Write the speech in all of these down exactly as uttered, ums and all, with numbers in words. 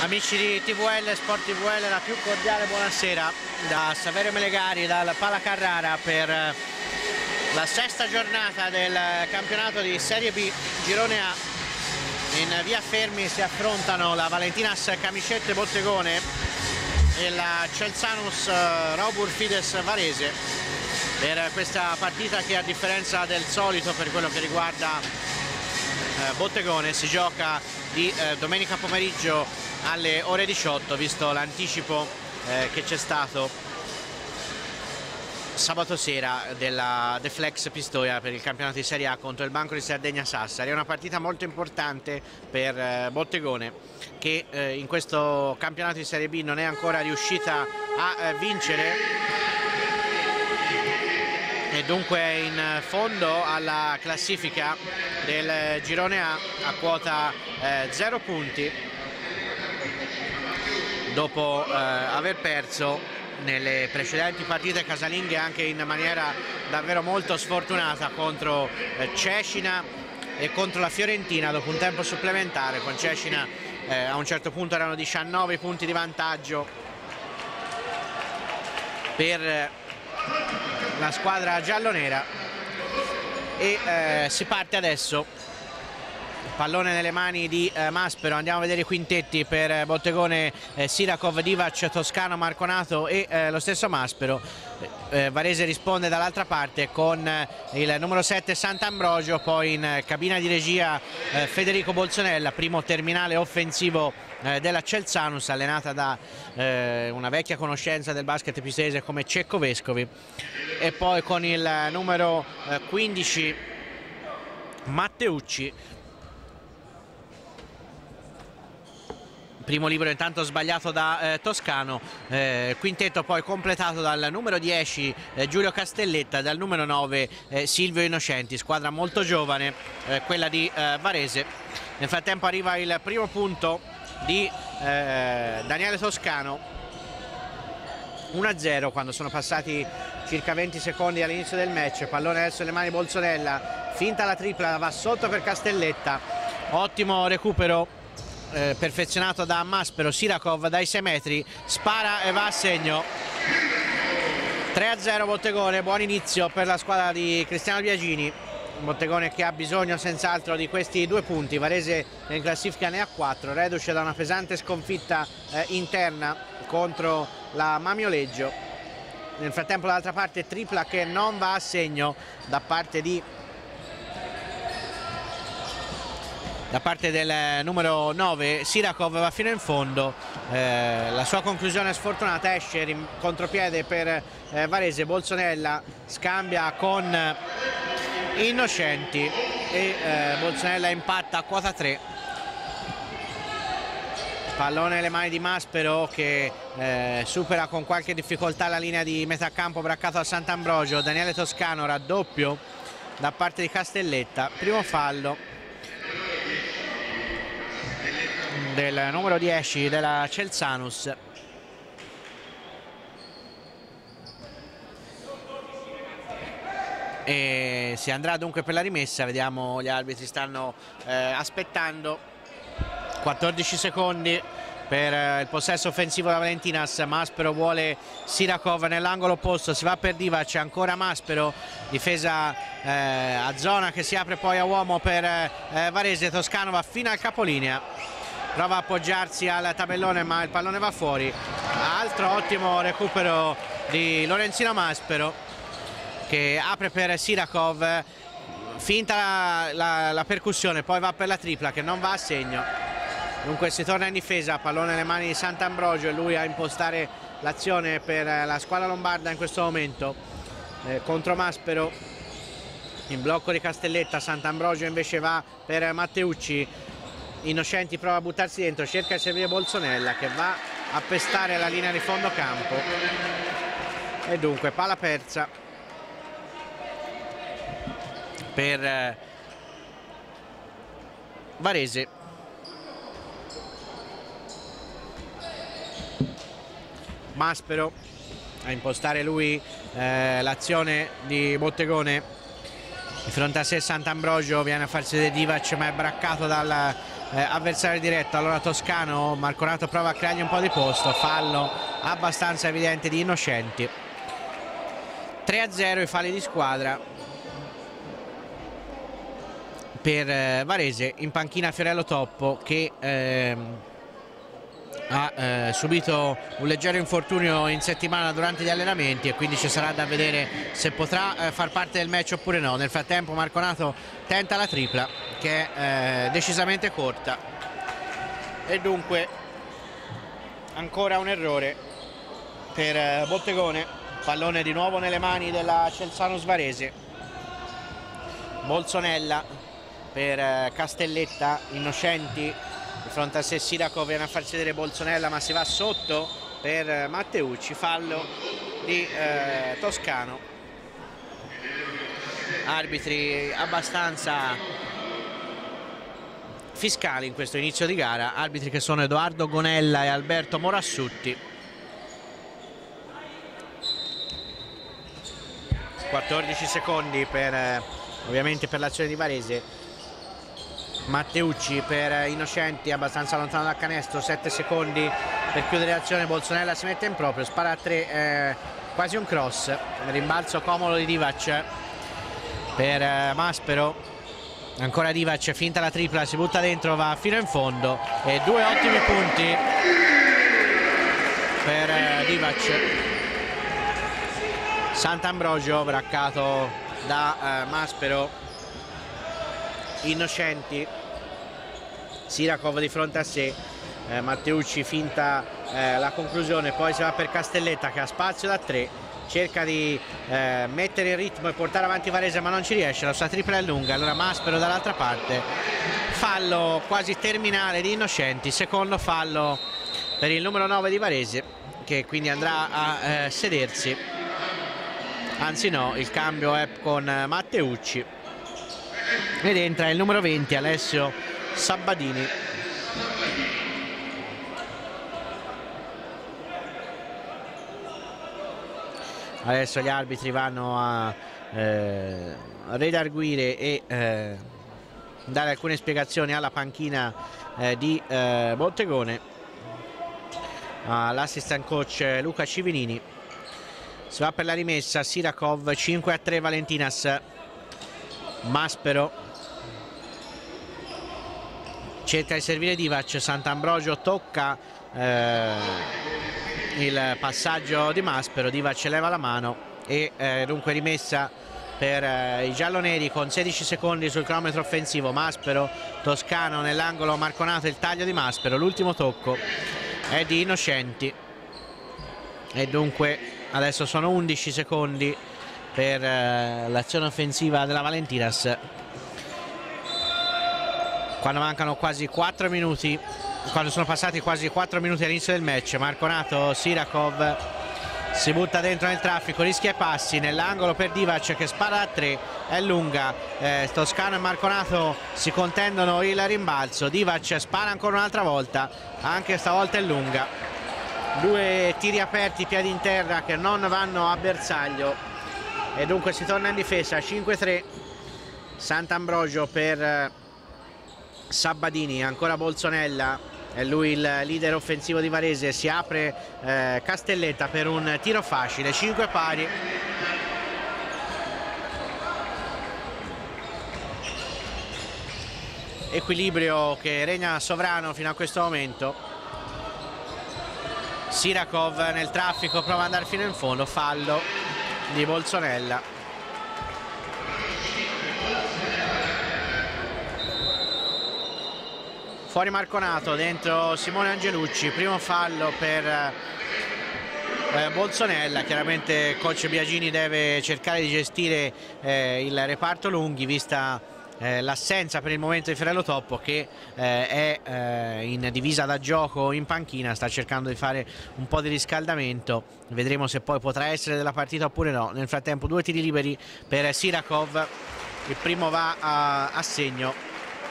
Amici di T V L, Sport T V L, la più cordiale buonasera da Saverio Melegari, dal Pala Carrara per la sesta giornata del campionato di Serie B Girone A. In via Fermi si affrontano la Valentinas Camicette Bottegone e la Celsanus Robur Fides Varese per questa partita che, a differenza del solito per quello che riguarda eh, Bottegone, si gioca di eh, domenica pomeriggio alle ore diciotto, visto l'anticipo eh, che c'è stato sabato sera della Deflex Pistoia per il campionato di Serie A contro il Banco di Sardegna Sassari. È una partita molto importante per eh, Bottegone, che eh, in questo campionato di Serie B non è ancora riuscita a eh, vincere e dunque è in fondo alla classifica del girone A a quota eh, zero punti, dopo eh, aver perso nelle precedenti partite casalinghe anche in maniera davvero molto sfortunata contro eh, Cecina e contro la Fiorentina dopo un tempo supplementare. Con Cecina eh, a un certo punto erano diciannove punti di vantaggio per eh, la squadra giallonera e eh, si parte adesso. Pallone nelle mani di eh, Maspero. Andiamo a vedere i quintetti per eh, Bottegone: eh, Sirakov, Divac, Toscano, Marconato e eh, lo stesso Maspero. eh, Varese risponde dall'altra parte con eh, il numero sette Sant'Ambrogio, poi in eh, cabina di regia eh, Federico Bolsonella, primo terminale offensivo eh, della Celsanus, allenata da eh, una vecchia conoscenza del basket pistese come Cecco Vescovi, e poi con il numero eh, quindici Matteucci. Primo libero intanto sbagliato da eh, Toscano, eh, quintetto poi completato dal numero dieci eh, Giulio Castelletta, dal numero nove eh, Silvio Innocenti. Squadra molto giovane, eh, quella di eh, Varese. Nel frattempo arriva il primo punto di eh, Daniele Toscano, uno a zero quando sono passati circa venti secondi all'inizio del match. Pallone adesso nelle mani Bolsonella, finta la tripla, va sotto per Castelletta, ottimo recupero Eh, perfezionato da Maspero. Sirakov dai sei metri spara e va a segno. Tre a zero Bottegone, buon inizio per la squadra di Cristiano Biagini. Bottegone che ha bisogno senz'altro di questi due punti. Varese in classifica ne ha quattro, reduce da una pesante sconfitta eh, interna contro la Mamioleggio. Nel frattempo dall'altra parte tripla che non va a segno da parte di da parte del numero nove. Sirakov va fino in fondo, eh, la sua conclusione sfortunata, esce in contropiede per eh, Varese. Bolsonella scambia con Innocenti e eh, Bolsonella impatta a quota tre. Pallone nelle mani di Maspero che eh, supera con qualche difficoltà la linea di metà campo, braccato a Sant'Ambrogio. Daniele Toscano, raddoppio da parte di Castelletta, primo fallo del numero dieci della Celsanus. E si andrà dunque per la rimessa. Vediamo, gli arbitri stanno eh, aspettando. quattordici secondi per eh, il possesso offensivo della Valentinas. Maspero vuole Sirakov nell'angolo opposto, si va per Divac, ancora Maspero, difesa eh, a zona che si apre poi a uomo per eh, Varese. Toscano va fino al capolinea, prova a appoggiarsi al tabellone ma il pallone va fuori. Altro ottimo recupero di Lorenzino Maspero che apre per Sirakov, finta la, la, la percussione, poi va per la tripla che non va a segno. Dunque si torna in difesa, pallone nelle mani di Sant'Ambrogio e lui a impostare l'azione per la squadra lombarda in questo momento eh, contro Maspero. In blocco di Castelletta, Sant'Ambrogio invece va per Matteucci. Innocenti prova a buttarsi dentro, cerca di servire Bolsonella che va a pestare la linea di fondo campo e dunque palla persa per eh, Varese. Maspero a impostare lui eh, l'azione di Bottegone. Di fronte a sé Sant'Ambrogio, viene a farsi vedere Divac ma è braccato dal eh, avversario diretto. Allora Toscano, Marconato prova a creargli un po' di posto, fallo abbastanza evidente di Innocenti. tre a zero i falli di squadra per eh, Varese. In panchina Fiorello Toppo che eh, ha eh, subito un leggero infortunio in settimana durante gli allenamenti e quindi ci sarà da vedere se potrà eh, far parte del match oppure no. Nel frattempo Marconato tenta la tripla che è eh, decisamente corta e dunque ancora un errore per eh, Bottegone. Pallone di nuovo nelle mani della Celsano Svarese. Bolsonella per eh, Castelletta. Innocenti di fronte a sé. Siracov viene a farsi vedere Bolsonella ma si va sotto per Matteucci. Fallo di eh, Toscano. Arbitri abbastanza fiscali in questo inizio di gara, arbitri che sono Edoardo Gonella e Alberto Morassutti. quattordici secondi per eh, ovviamente per l'azione di Varese. Matteucci per Innocenti abbastanza lontano dal canestro, sette secondi per chiudere l'azione. Bolsonella si mette in proprio, spara a tre, eh, quasi un cross, rimbalzo comodo di Divac per eh, Maspero. Ancora Divac, finta la tripla, si butta dentro, va fino in fondo e due ottimi punti per eh, Divac. Sant'Ambrogio braccato da eh, Maspero. Innocenti, Siracov di fronte a sé, eh, Matteucci finta eh, la conclusione, poi si va per Castelletta che ha spazio da tre, cerca di eh, mettere il ritmo e portare avanti Varese ma non ci riesce, la sua tripla è lunga. Allora Maspero dall'altra parte, fallo quasi terminale di Innocenti, secondo fallo per il numero nove di Varese che quindi andrà a eh, sedersi, anzi no, il cambio è con Matteucci ed entra il numero venti Alessio Sabbadini. Adesso gli arbitri vanno a eh, redarguire e eh, dare alcune spiegazioni alla panchina eh, di eh, Bottegone, all'assistant coach Luca Civinini. Si va per la rimessa, Siracov, cinque a tre Valentinas. Maspero cerca di servire Divac, Sant'Ambrogio tocca eh, il passaggio di Maspero, Divac leva la mano e eh, dunque rimessa per eh, i gialloneri con sedici secondi sul cronometro offensivo. Maspero, Toscano nell'angolo Marconato, il taglio di Maspero, l'ultimo tocco è di Innocenti e dunque adesso sono undici secondi per eh, l'azione offensiva della Valentinas, quando mancano quasi quattro minuti, quando sono passati quasi quattro minuti all'inizio del match. Marconato, Siracov si butta dentro nel traffico, rischia i passi nell'angolo per Divac che spara a tre, è lunga, eh, Toscano e Marconato si contendono il rimbalzo, Divac spara ancora un'altra volta, anche stavolta è lunga, due tiri aperti, piedi in terra che non vanno a bersaglio e dunque si torna in difesa. Cinque a tre Sant'Ambrogio per Sabbadini, ancora Bolsonella, è lui il leader offensivo di Varese, si apre eh, Castelletta per un tiro facile, cinque pari. Equilibrio che regna sovrano fino a questo momento. Siracov nel traffico, prova ad andare fino in fondo, fallo di Bolsonella. Fuori Marconato, dentro Simone Angelucci, primo fallo per eh, Bolsonella. Chiaramente coach Biagini deve cercare di gestire eh, il reparto lunghi, vista eh, l'assenza per il momento di Fiorello Toppo che eh, è eh, in divisa da gioco in panchina, sta cercando di fare un po' di riscaldamento, vedremo se poi potrà essere della partita oppure no. Nel frattempo due tiri liberi per Siracov, il primo va a, a segno.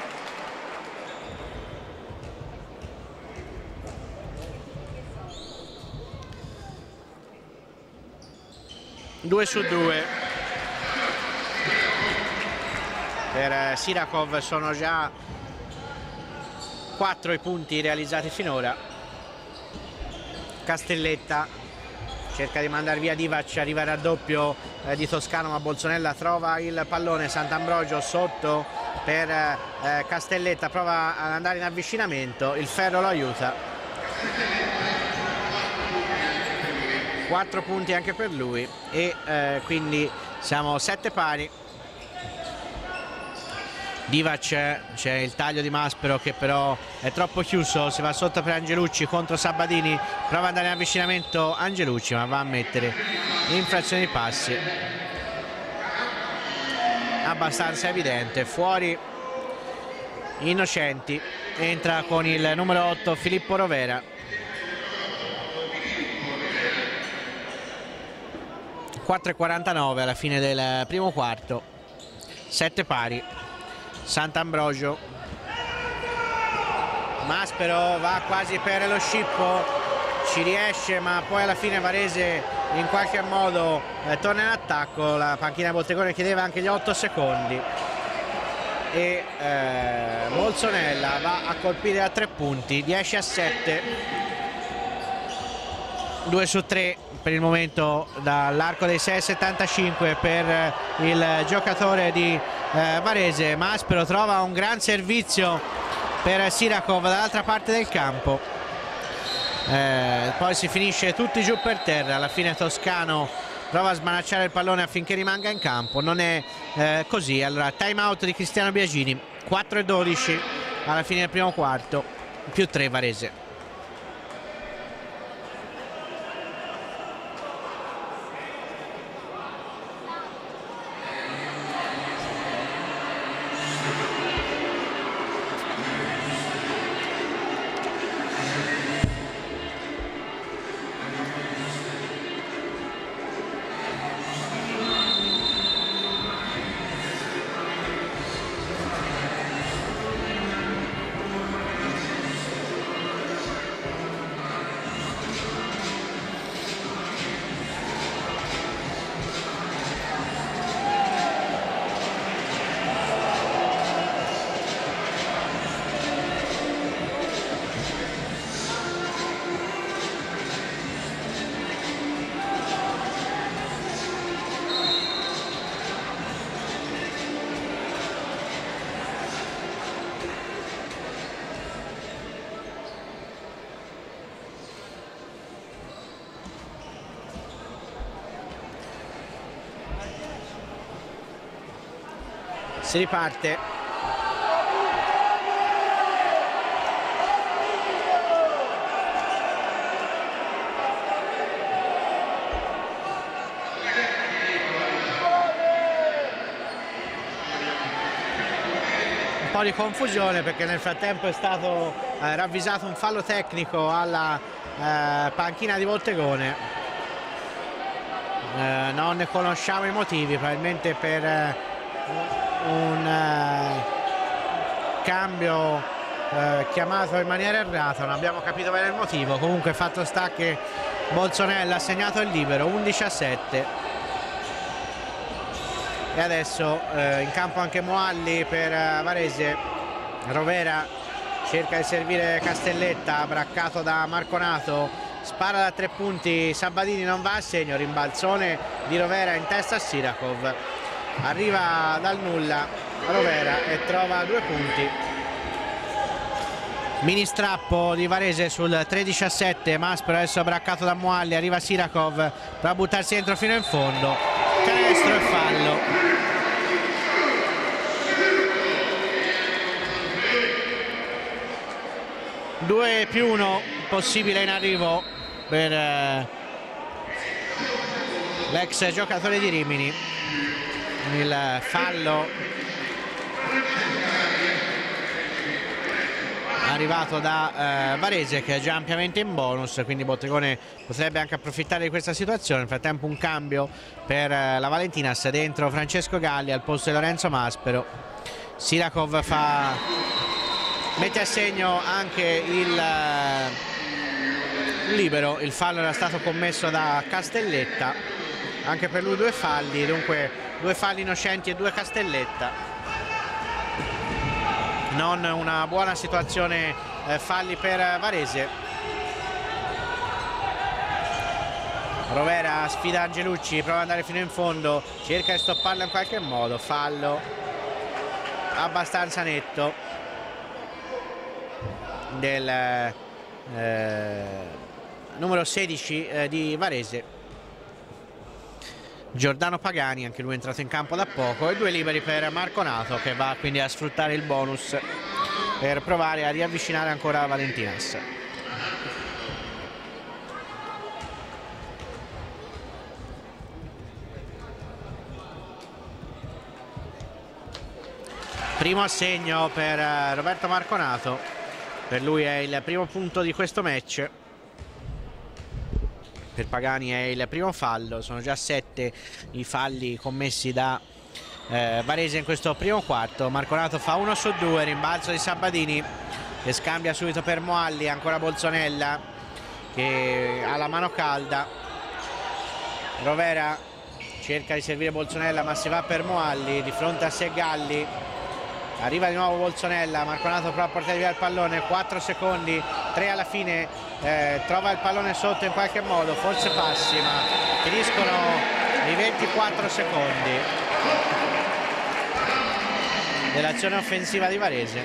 Due su due per Siracov, sono già quattro i punti realizzati finora. Castelletta cerca di mandare via Divac, arriva il raddoppio eh, di Toscano, ma Bolzonella trova il pallone. Sant'Ambrogio sotto per eh, Castelletta, prova ad andare in avvicinamento, il ferro lo aiuta. Quattro punti anche per lui e eh, quindi siamo sette pari. Divac, c'è il taglio di Maspero che però è troppo chiuso, si va sotto per Angelucci contro Sabatini, prova ad andare in avvicinamento Angelucci ma va a mettere infrazione di passi abbastanza evidente, fuori Innocenti, entra con il numero otto Filippo Rovera. quattro e quarantanove alla fine del primo quarto, sette pari. Sant'Ambrogio, Maspero va quasi per lo scippo, ci riesce ma poi alla fine Varese in qualche modo eh, torna in attacco. La panchina Bottegone chiedeva anche gli otto secondi e eh, Bolzonella va a colpire a tre punti, dieci a sette, due su tre per il momento dall'arco dei sei e settantacinque per il giocatore di eh, Varese. Maspero trova un gran servizio per Sirakov dall'altra parte del campo, eh, poi si finisce tutti giù per terra. Alla fine Toscano prova a smanacciare il pallone affinché rimanga in campo, non è eh, così. Allora time out di Cristiano Biagini, quattro e dodici alla fine del primo quarto, più tre Varese. Si riparte. Un po' di confusione perché nel frattempo è stato eh, ravvisato un fallo tecnico alla eh, panchina di Bottegone. Eh, non ne conosciamo i motivi, probabilmente per eh, un uh, cambio uh, chiamato in maniera errata, non abbiamo capito bene il motivo. Comunque fatto sta che Bolzonella ha segnato il libero, undici a sette, e adesso uh, in campo anche Moalli per uh, Varese. Rovera cerca di servire Castelletta, braccato da Marconato, spara da tre punti, Sabatini non va a segno, rimbalzone di Rovera in testa a Sirakov. Arriva dal nulla Rovera e trova due punti. Mini strappo di Varese sul tredici a sette. Maspero adesso braccato da Moalli, arriva Sirakov, prova a buttarsi dentro fino in fondo, canestro e fallo. due più uno possibile in arrivo per eh, l'ex giocatore di Rimini. Il fallo arrivato da eh, Varese, che è già ampiamente in bonus, quindi Bottegone potrebbe anche approfittare di questa situazione. Nel frattempo un cambio per eh, la Valentinas, dentro Francesco Galli al posto di Lorenzo Maspero. Sirakov fa mette a segno anche il eh, libero. Il fallo era stato commesso da Castelletta, anche per lui due falli, dunque due falli Innocenti e due Castelletta. non una buona situazione eh, falli per Varese. Rovera sfida Angelucci, prova ad andare fino in fondo, cerca di stopparlo in qualche modo, fallo abbastanza netto del eh, numero sedici eh, di Varese, Giordano Pagani, anche lui è entrato in campo da poco, e due liberi per Marconato, che va quindi a sfruttare il bonus per provare a riavvicinare ancora Valentinas. Primo assegno per Roberto Marconato, per lui è il primo punto di questo match. Per Pagani è il primo fallo, sono già sette i falli commessi da eh, Varese in questo primo quarto. Marconato fa uno su due, rimbalzo di Sabbadini che scambia subito per Moalli, ancora Bolzonella che ha la mano calda. Rovera cerca di servire Bolzonella ma si va per Moalli, di fronte a sé Galli. Arriva di nuovo Bolzonella, Marconato prova a portare via il pallone, quattro secondi, tre alla fine, eh, trova il pallone sotto in qualche modo, forse passi, ma finiscono i ventiquattro secondi dell'azione offensiva di Varese.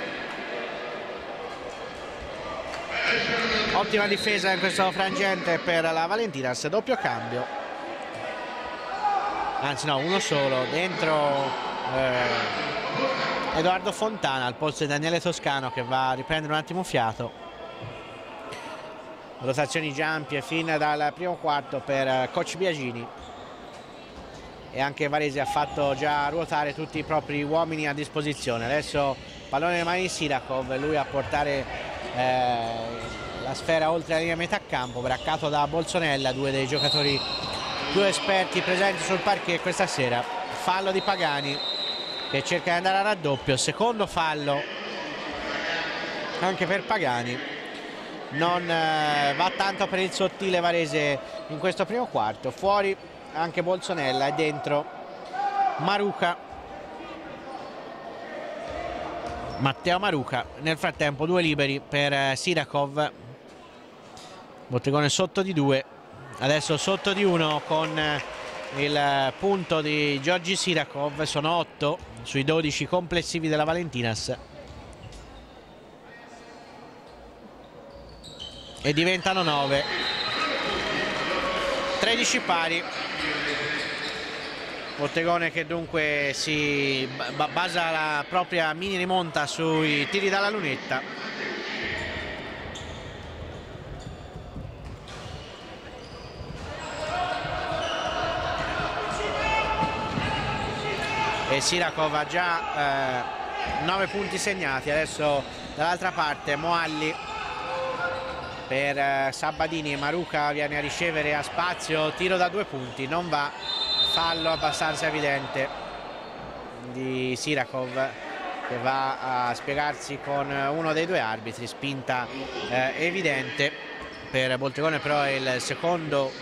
Ottima difesa in questo frangente per la Valentinas, doppio cambio, anzi no, uno solo, dentro eh, Edoardo Fontana al posto di Daniele Toscano, che va a riprendere un attimo fiato. Rotazioni già ampie fin dal primo quarto per coach Biagini, e anche Varese ha fatto già ruotare tutti i propri uomini a disposizione. Adesso pallone nelle mani di Sirakov, lui a portare eh, la sfera oltre la linea metà campo, braccato da Bolzonella, due dei giocatori più esperti presenti sul parquet questa sera. Fallo di Pagani che cerca di andare a raddoppio, secondo fallo anche per Pagani. Non eh, va tanto per il sottile Varese in questo primo quarto. Fuori anche Bolzonella e dentro Maruca, Matteo Maruca. Nel frattempo due liberi per eh, Sirakov, Bottegone sotto di due, adesso sotto di uno con eh, il punto di Giorgi Sirakov. Sono otto sui dodici complessivi della Valentinas e diventano nove, tredici pari. Bottegone che dunque si basa la propria mini rimonta sui tiri dalla lunetta. E Sirakov ha già eh, nove punti segnati. Adesso dall'altra parte Moalli per eh, Sabbadini, Maruca viene a ricevere a spazio, tiro da due punti, non va, fallo abbastanza evidente di Sirakov che va a spiegarsi con uno dei due arbitri, spinta eh, evidente per Bottegone, però è il secondo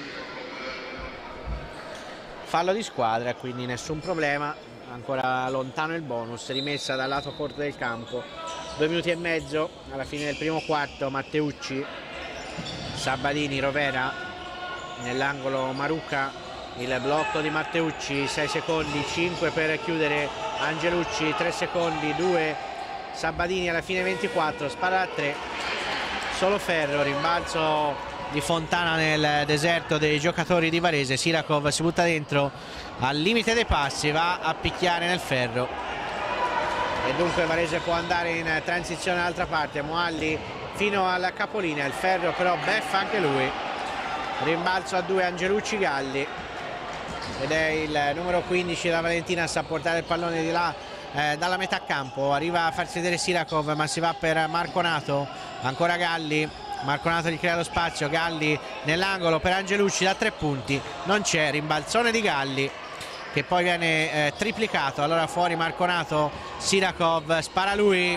fallo di squadra, quindi nessun problema. Ancora lontano il bonus, rimessa dal lato corto del campo. Due minuti e mezzo alla fine del primo quarto. Matteucci, Sabbadini, Rovera nell'angolo, Maruca, il blocco di Matteucci, sei secondi, cinque per chiudere Angelucci, tre secondi, due Sabbadini, alla fine ventiquattro, spara da tre, solo ferro, rimbalzo di Fontana nel deserto dei giocatori di Varese. Sirakov si butta dentro al limite dei passi, va a picchiare nel ferro e dunque Varese può andare in transizione dall'altra parte. Moalli fino alla capolina, il ferro però beffa anche lui, rimbalzo a due Angelucci Galli, ed è il numero quindici da Valentinas a portare il pallone di là eh, dalla metà campo. Arriva a farsi vedere Sirakov ma si va per Marconato, ancora Galli, Marconato gli crea lo spazio, Galli nell'angolo per Angelucci da tre punti, non c'è, rimbalzone di Galli che poi viene eh, triplicato. Allora fuori Marconato, Sirakov spara lui,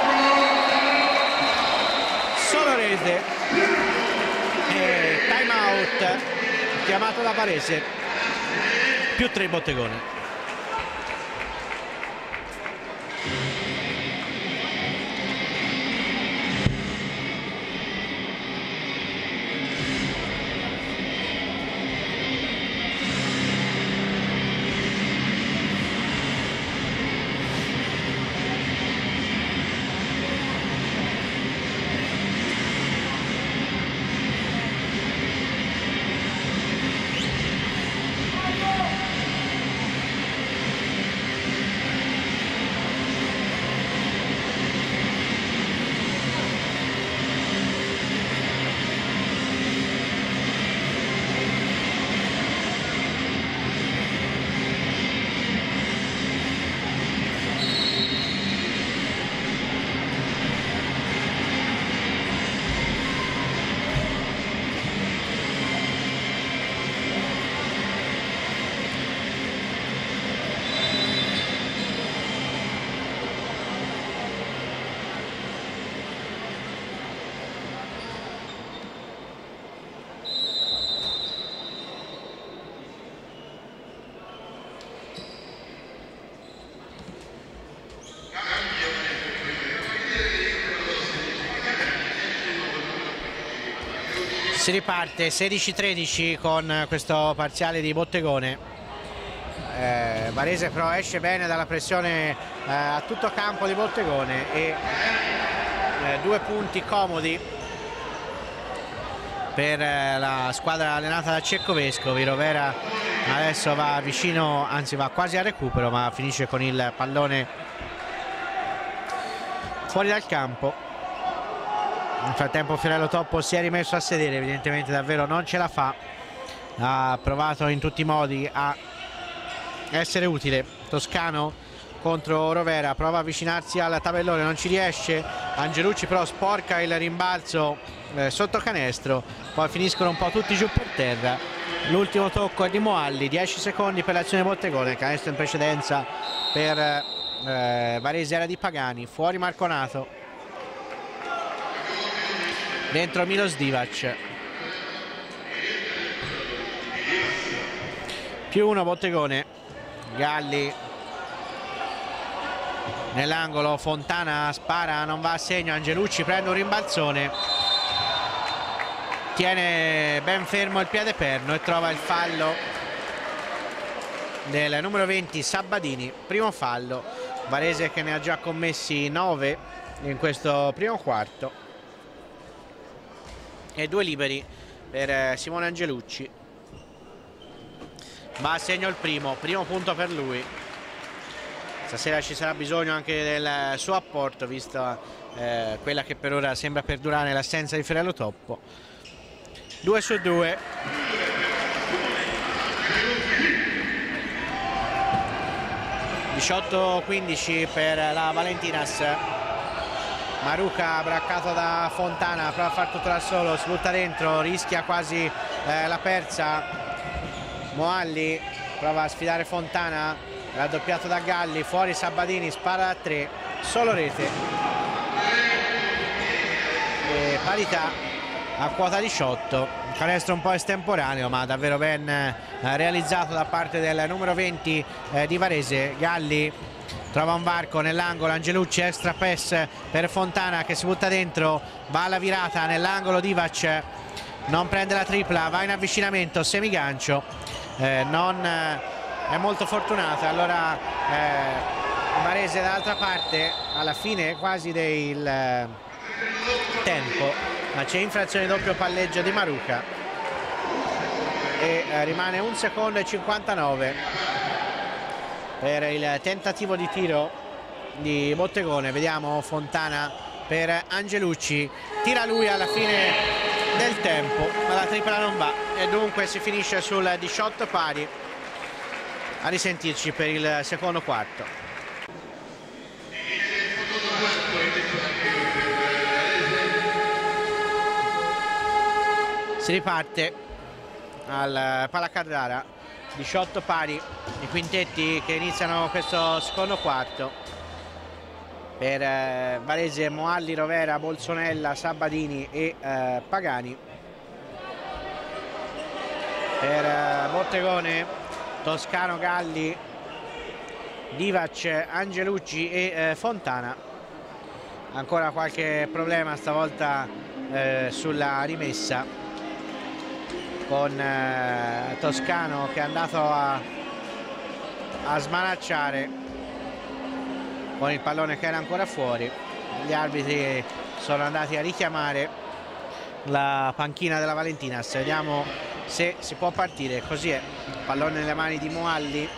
solo rete e time out chiamato da Varese, più tre Bottegone. Si riparte sedici tredici con questo parziale di Bottegone. eh, Varese però esce bene dalla pressione eh, a tutto campo di Bottegone e eh, due punti comodi per eh, la squadra allenata da Cecco Vescovi. Rovera adesso va vicino, anzi va quasi al recupero, ma finisce con il pallone fuori dal campo. Nel frattempo Fiorello Toppo si è rimesso a sedere, evidentemente davvero non ce la fa, ha provato in tutti i modi a essere utile. Toscano contro Rovera, prova a avvicinarsi al tabellone, non ci riesce. Angelucci però sporca il rimbalzo eh, sotto canestro, poi finiscono un po' tutti giù per terra. L'ultimo tocco è di Moalli, dieci secondi per l'azione Bottegone. Canestro in precedenza per eh, Varese era di Pagani, fuori Marconato, dentro Milos Divac. Più uno Bottegone. Galli nell'angolo, Fontana spara, non va a segno. Angelucci prende un rimbalzone, tiene ben fermo il piede perno e trova il fallo del numero venti Sabbadini. Primo fallo, Varese che ne ha già commessi nove in questo primo quarto. E due liberi per Simone Angelucci. Va a segno il primo, primo punto per lui. Stasera ci sarà bisogno anche del suo apporto, vista eh, quella che per ora sembra perdurare l'assenza di Fiorello Toppo. due su due. diciotto quindici per la Valentinas. Maruca braccato da Fontana, prova a far tutto da solo, si butta dentro, rischia quasi eh, la persa. Moalli prova a sfidare Fontana, raddoppiato da Galli, fuori Sabbadini, spara da tre, solo rete. E parità a quota diciotto, canestro un po' estemporaneo ma davvero ben eh, realizzato da parte del numero venti eh, di Varese. Galli trova un varco nell'angolo, Angelucci, extra pass per Fontana che si butta dentro, va alla virata nell'angolo, Divac non prende la tripla, va in avvicinamento, semigancio, eh, non eh, è molto fortunata. Allora eh, Varese dall'altra parte alla fine quasi del eh, tempo, ma c'è infrazione doppio palleggio di Maruca e eh, rimane un secondo e cinquantanove per il tentativo di tiro di Bottegone. Vediamo Fontana per Angelucci, tira lui alla fine del tempo ma la tripla non va e dunque si finisce sul diciotto pari. A risentirci per il secondo quarto. Si riparte al Pala Carrara, diciotto pari i quintetti che iniziano questo secondo quarto. Per eh, Varese, Moalli, Rovera, Bolsonella, Sabbadini e eh, Pagani. Per eh, Bottegone, Toscano, Galli, Divac, Angelucci e eh, Fontana. Ancora qualche problema stavolta eh, sulla rimessa, con eh, Toscano che è andato a, a smanacciare con il pallone che era ancora fuori. Gli arbitri sono andati a richiamare la panchina della Valentinas. Vediamo se si può partire. Così è, pallone nelle mani di Moalli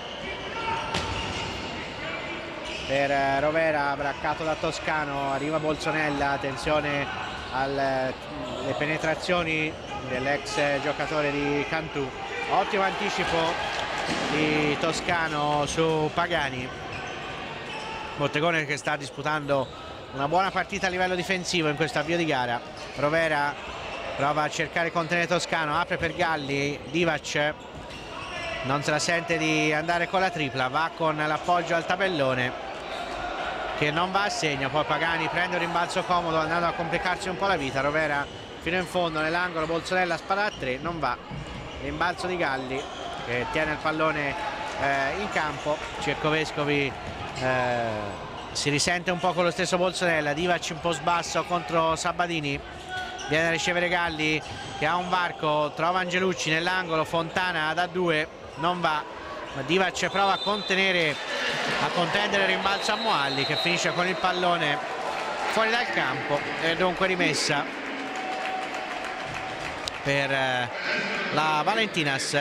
per eh, Rovera, braccato da Toscano, arriva Bolsonella, attenzione alle penetrazioni dell'ex giocatore di Cantù. Ottimo anticipo di Toscano su Pagani. Bottegone che sta disputando una buona partita a livello difensivo in questo avvio di gara. Rovera prova a cercare di contenere Toscano, apre per Galli, Divac non se la sente di andare con la tripla, va con l'appoggio al tabellone che non va a segno. Poi Pagani prende un rimbalzo comodo andando a complicarsi un po' la vita. Rovera fino in fondo nell'angolo, Bolsonella spara a tre, non va. Rimbalzo di Galli che tiene il pallone eh, in campo. Cecco Vescovi eh, si risente un po' con lo stesso Bolsonella. Divac un po' sbasso contro Sabbadini, viene a ricevere Galli che ha un varco, trova Angelucci nell'angolo, Fontana da due, non va, ma Divac prova a contenere, a contendere il rimbalzo a Moalli che finisce con il pallone fuori dal campo e dunque rimessa per la Valentinas.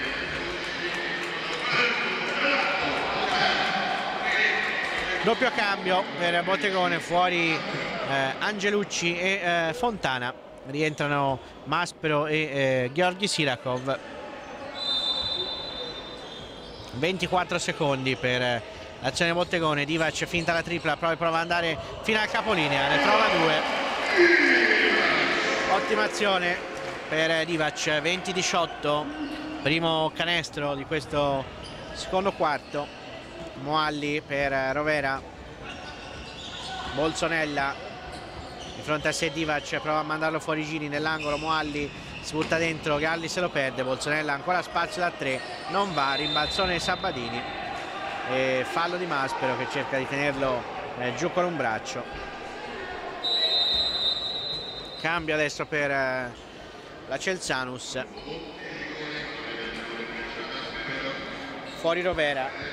Doppio cambio per Bottegone, fuori eh, Angelucci e eh, Fontana, rientrano Maspero e eh, Gheorghi Sirakov. ventiquattro secondi per l'azione Bottegone. Divac finta la tripla, prova, prova ad andare fino al capolinea, ne trova due. Ottima azione per Divac. Venti diciotto, primo canestro di questo secondo quarto. Moalli per Rovera, Bolsonella di fronte a sé, Divac prova a mandarlo fuori giri nell'angolo, Moalli si butta dentro, Galli se lo perde, Bolsonella ancora spazio da tre, non va, rimbalzone Sabbadini e fallo di Maspero che cerca di tenerlo eh, giù con un braccio. Cambio adesso per eh, la Celsanus, fuori Rovera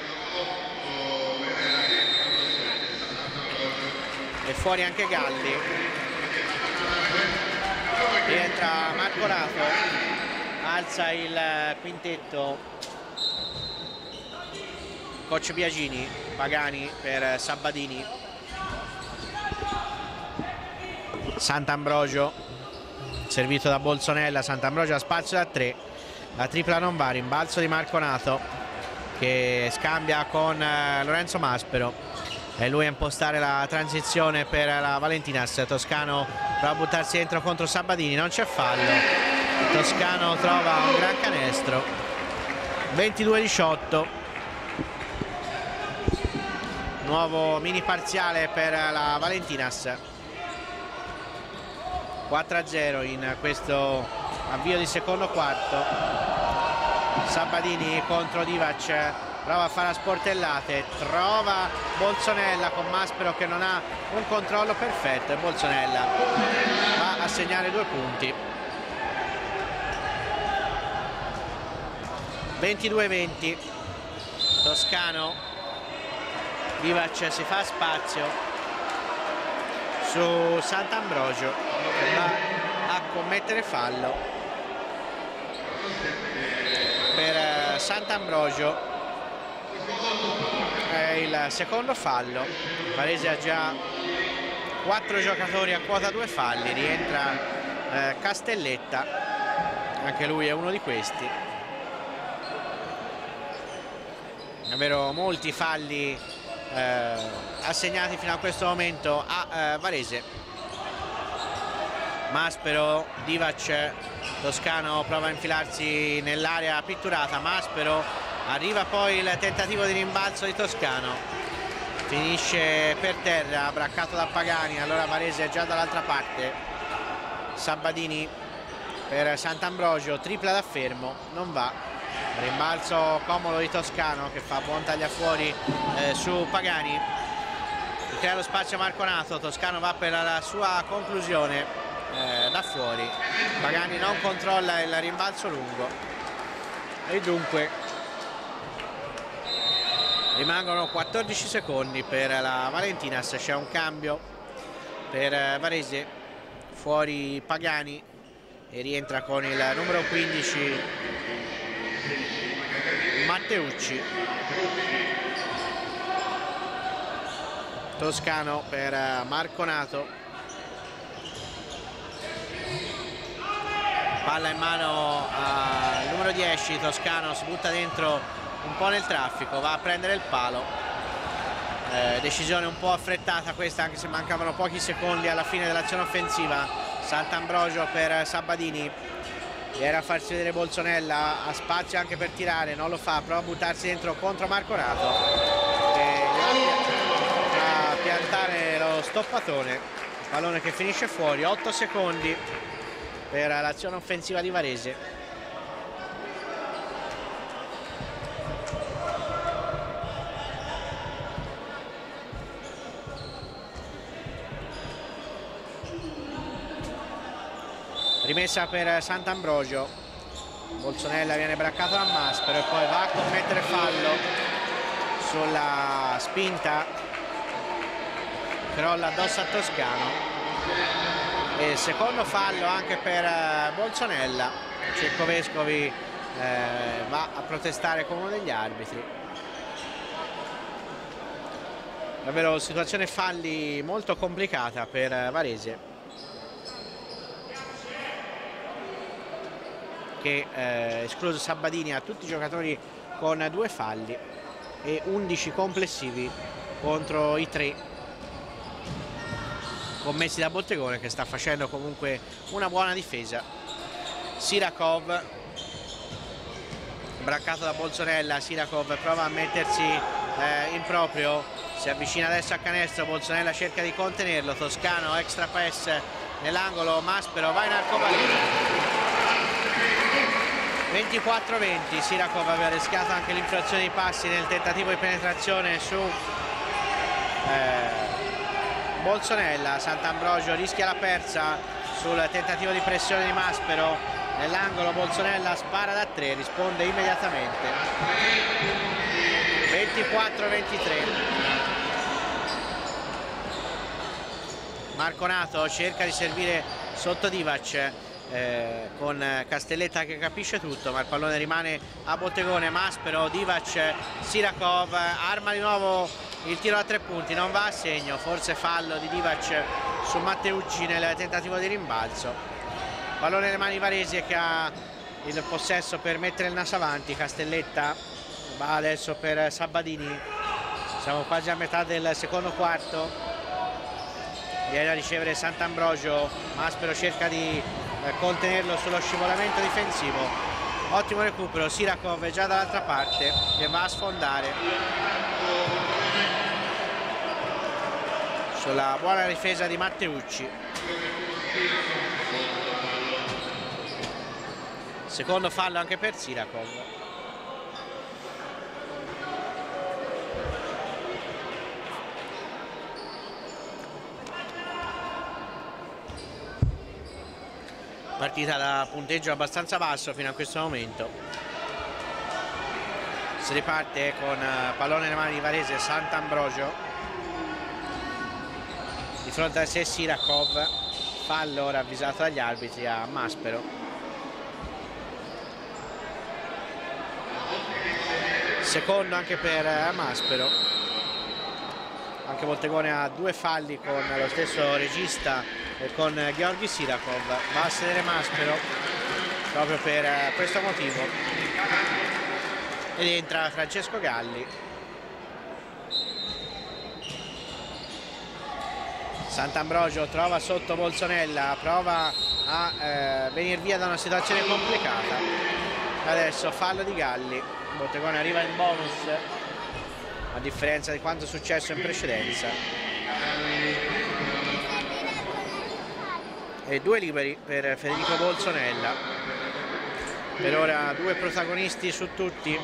e fuori anche Galli, rientra Marco Rato, alza il quintetto coach Biagini, Pagani per Sabbadini, Sant'Ambrogio servito da Bolsonella, Sant'Ambrogio ha spazio da tre, la tripla non va, rimbalzo di Marco Nato che scambia con Lorenzo Maspero e lui a impostare la transizione per la Valentinas. Toscano prova a buttarsi dentro contro Sabbadini, non c'è fallo, Toscano trova un gran canestro. Ventidue diciotto, nuovo mini parziale per la Valentinas, quattro a zero in questo avvio di secondo quarto. Sabbadini contro Divac, prova a fare a sportellate, trova Bolsonella con Maspero che non ha un controllo perfetto e Bolsonella va a segnare due punti. ventidue venti, Toscano, Divac si fa spazio su Sant'Ambrogio che va a commettere fallo per Sant'Ambrogio. È il secondo fallo, Varese ha già quattro giocatori a quota due falli, rientra eh, Castelletta, anche lui è uno di questi. Davvero molti falli eh, assegnati fino a questo momento a eh, Varese. Maspero, Divac, Toscano prova a infilarsi nell'area pitturata, Maspero, arriva poi il tentativo di rimbalzo di Toscano, finisce per terra, braccato da Pagani, allora Varese è già dall'altra parte. Sabbadini per Sant'Ambrogio, tripla da fermo, non va, rimbalzo comodo di Toscano che fa buon tagliafuori eh, su Pagani, crea lo spazio a Marco Nato, Toscano va per la sua conclusione eh, da fuori, Pagani non controlla il rimbalzo lungo e dunque rimangono quattordici secondi per la Valentinas. C'è un cambio per Varese, fuori Pagani e rientra con il numero quindici Matteucci. Toscano per Marco Nato, palla in mano al numero dieci, Toscano si butta dentro un po' nel traffico, va a prendere il palo, eh, decisione un po' affrettata questa, anche se mancavano pochi secondi alla fine dell'azione offensiva. Sant'Ambrogio per Sabbadini, era a farsi vedere Bolsonella, ha spazio anche per tirare, non lo fa, prova a buttarsi dentro contro Marco Nato e va a piantare lo stoppatone, pallone che finisce fuori. Otto secondi per l'azione offensiva di Varese. rimessa per Sant'Ambrogio, Bolsonella viene braccato da Maspero e poi va a commettere fallo sulla spinta, crolla addosso a Toscano, e secondo fallo anche per Bolsonella. Cecco Vescovi eh, va a protestare con uno degli arbitri. Davvero situazione falli molto complicata per Varese, che eh, escluso Sabbadini a tutti i giocatori con due falli e undici complessivi contro i tre commessi da Bottegone, che sta facendo comunque una buona difesa. Sirakov braccato da Bolsonella, Sirakov prova a mettersi eh, in proprio, si avvicina adesso a canestro, Bolsonella cerca di contenerlo, Toscano extra pass nell'angolo, Maspero va in arcobaleno. ventiquattro venti, Sirakov aveva rischiato anche l'infrazione di passi nel tentativo di penetrazione su eh, Bolsonella. Sant'Ambrogio rischia la persa sul tentativo di pressione di Maspero nell'angolo, Bolsonella spara da tre, risponde immediatamente. ventiquattro ventitré. Marconato cerca di servire sotto Divac eh, con Castelletta che capisce tutto, ma il pallone rimane a Bottegone. Maspero, Divac, Sirakov arma di nuovo il tiro a tre punti, non va a segno, forse fallo di Divac su Matteucci nel tentativo di rimbalzo. Pallone nelle mani Varese, che ha il possesso per mettere il naso avanti. Castelletta va adesso per Sabbadini, siamo quasi a metà del secondo quarto, viene a ricevere Sant'Ambrogio, Maspero cerca di eh, contenerlo sullo scivolamento difensivo, ottimo recupero, Sirakov è già dall'altra parte e va a sfondare sulla buona difesa di Matteucci. Secondo fallo anche per Sirakov. Partita da punteggio abbastanza basso fino a questo momento. Si riparte con pallone nelle mani di Varese, Sant'Ambrogio di fronte a sé Sirakov, fallo ora avvisato dagli arbitri a Maspero. Secondo anche per Maspero. Anche Bottegone ha due falli con lo stesso regista e con Gheorghi Sirakov. Va a sedere Maspero proprio per questo motivo ed entra Francesco Galli. Sant'Ambrogio trova sotto Bolsonella, prova a eh, venire via da una situazione complicata. Adesso fallo di Galli, Bottegone arriva in bonus a differenza di quanto è successo in precedenza. E due liberi per Federico Bolsonella. Per ora due protagonisti su tutti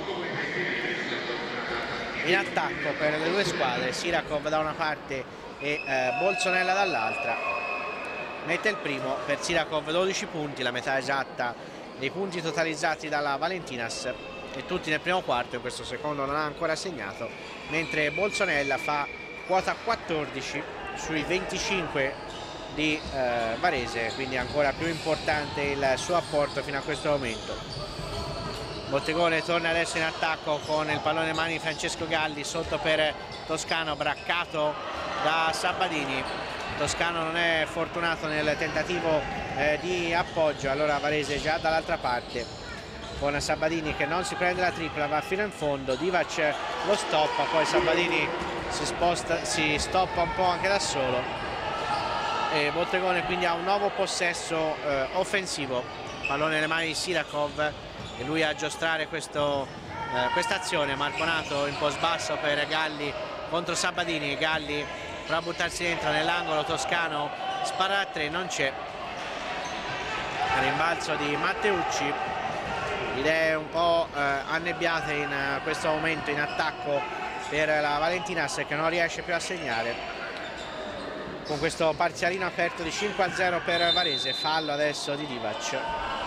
in attacco per le due squadre, Sirakov da una parte e eh, Bolsonella dall'altra. Mette il primo per Sirakov, dodici punti, la metà esatta dei punti totalizzati dalla Valentinas, e tutti nel primo quarto. In questo secondo non ha ancora segnato, mentre Bolsonella fa quota quattordici sui venticinque di eh, Varese, quindi ancora più importante il suo apporto fino a questo momento. Bottegone torna adesso in attacco con il pallone in mani di Francesco Galli, sotto per Toscano, braccato da Sabbadini. Toscano non è fortunato nel tentativo eh, di appoggio, allora Varese già dall'altra parte con Sabbadini che non si prende la tripla, va fino in fondo, Divac lo stoppa, poi Sabbadini si sposta, si stoppa un po' anche da solo e Bottegone quindi ha un nuovo possesso eh, offensivo. Pallone nelle mani di Sirakov e lui a giostrare questo, eh, questa azione. Marconato in post basso per Galli contro Sabbadini, Galli prova a buttarsi dentro nell'angolo, Toscano spara a tre, non c'è. Rimbalzo di Matteucci, idee un po' eh, annebbiate in uh, questo momento in attacco per la Valentinas, che non riesce più a segnare. con questo parzialino aperto di cinque a zero per Varese. Fallo adesso di Divac.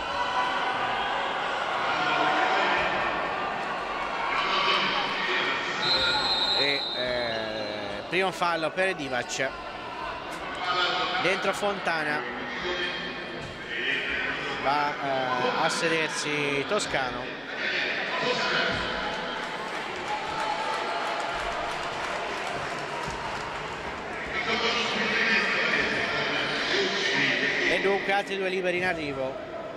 E eh, primo fallo per Divac. Dentro Fontana, va eh, a sedersi Toscano. E dunque altri due liberi in arrivo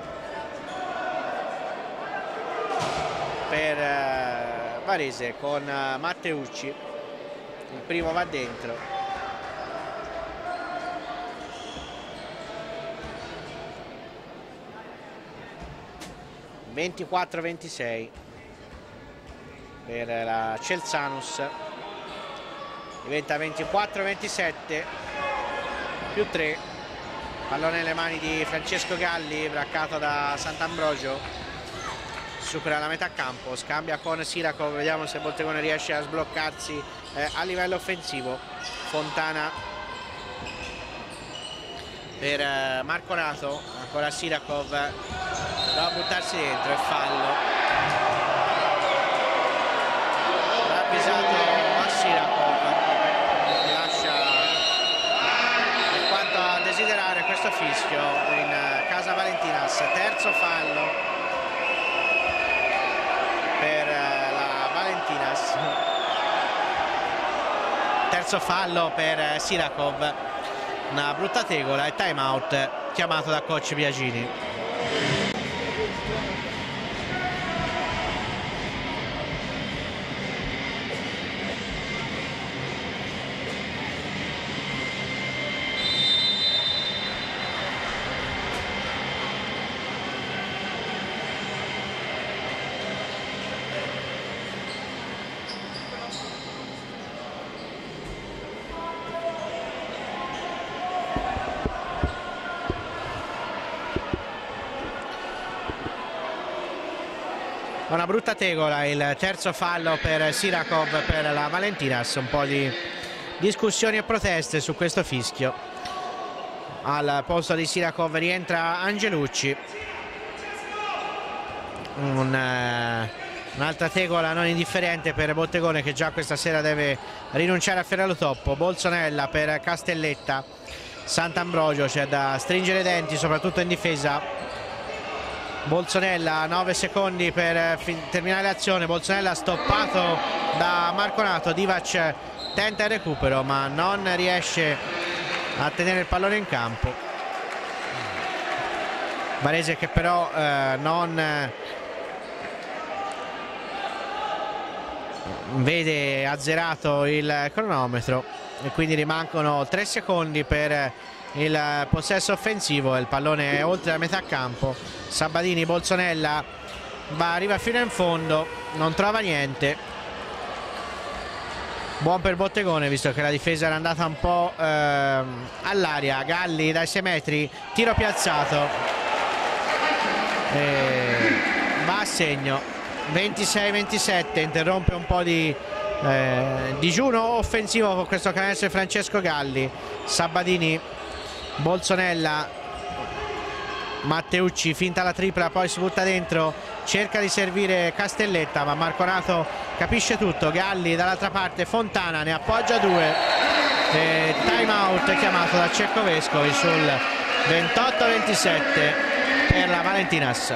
per eh, Varese con eh, Matteucci. Il primo va dentro. ventiquattro ventisei per la Celsanus, diventa ventiquattro ventisette più tre. Pallone nelle mani di Francesco Galli, braccato da Sant'Ambrogio, supera la metà campo, scambia con Siracov, vediamo se Bottegone riesce a sbloccarsi eh, a livello offensivo. Fontana per eh, Marconato, ancora Siracov, doveva buttarsi dentro, e fallo ravvisato a Siracov, che lascia quanto a desiderare questo fischio in casa Valentinas. Terzo fallo per la Valentinas, terzo fallo per Siracov, una brutta tegola e time out chiamato da coach Biagini. Una brutta tegola, il terzo fallo per Siracov per la Valentinas. Un po' di discussioni e proteste su questo fischio. Al posto di Siracov rientra Angelucci. Un, eh, un'altra tegola non indifferente per Bottegone, che già questa sera deve rinunciare a Ferraro Toppo. Bolsonella per Castelletta. Sant'Ambrogio, c'è da stringere i denti soprattutto in difesa. Bolsonella, nove secondi per terminare l'azione. Bolsonella stoppato da Marconato. Divac tenta il recupero ma non riesce a tenere il pallone in campo. Varese che però eh, non vede azzerato il cronometro e quindi rimangono tre secondi per il possesso offensivo. Il pallone è oltre la metà campo. Sabadini, Bolsonella va, arriva fino in fondo, non trova niente. Buon per Bottegone, visto che la difesa era andata un po' ehm, all'aria. Galli dai sei metri, tiro piazzato e va a segno. Ventisei ventisette, interrompe un po' di eh, digiuno offensivo con questo canestro di Francesco Galli. Sabadini, Bolsonella, Matteucci, finta la tripla, poi si butta dentro, cerca di servire Castelletta ma Marconato capisce tutto. Galli dall'altra parte, Fontana ne appoggia due e time out chiamato da Cecco Vescovi sul ventotto ventisette per la Valentinas.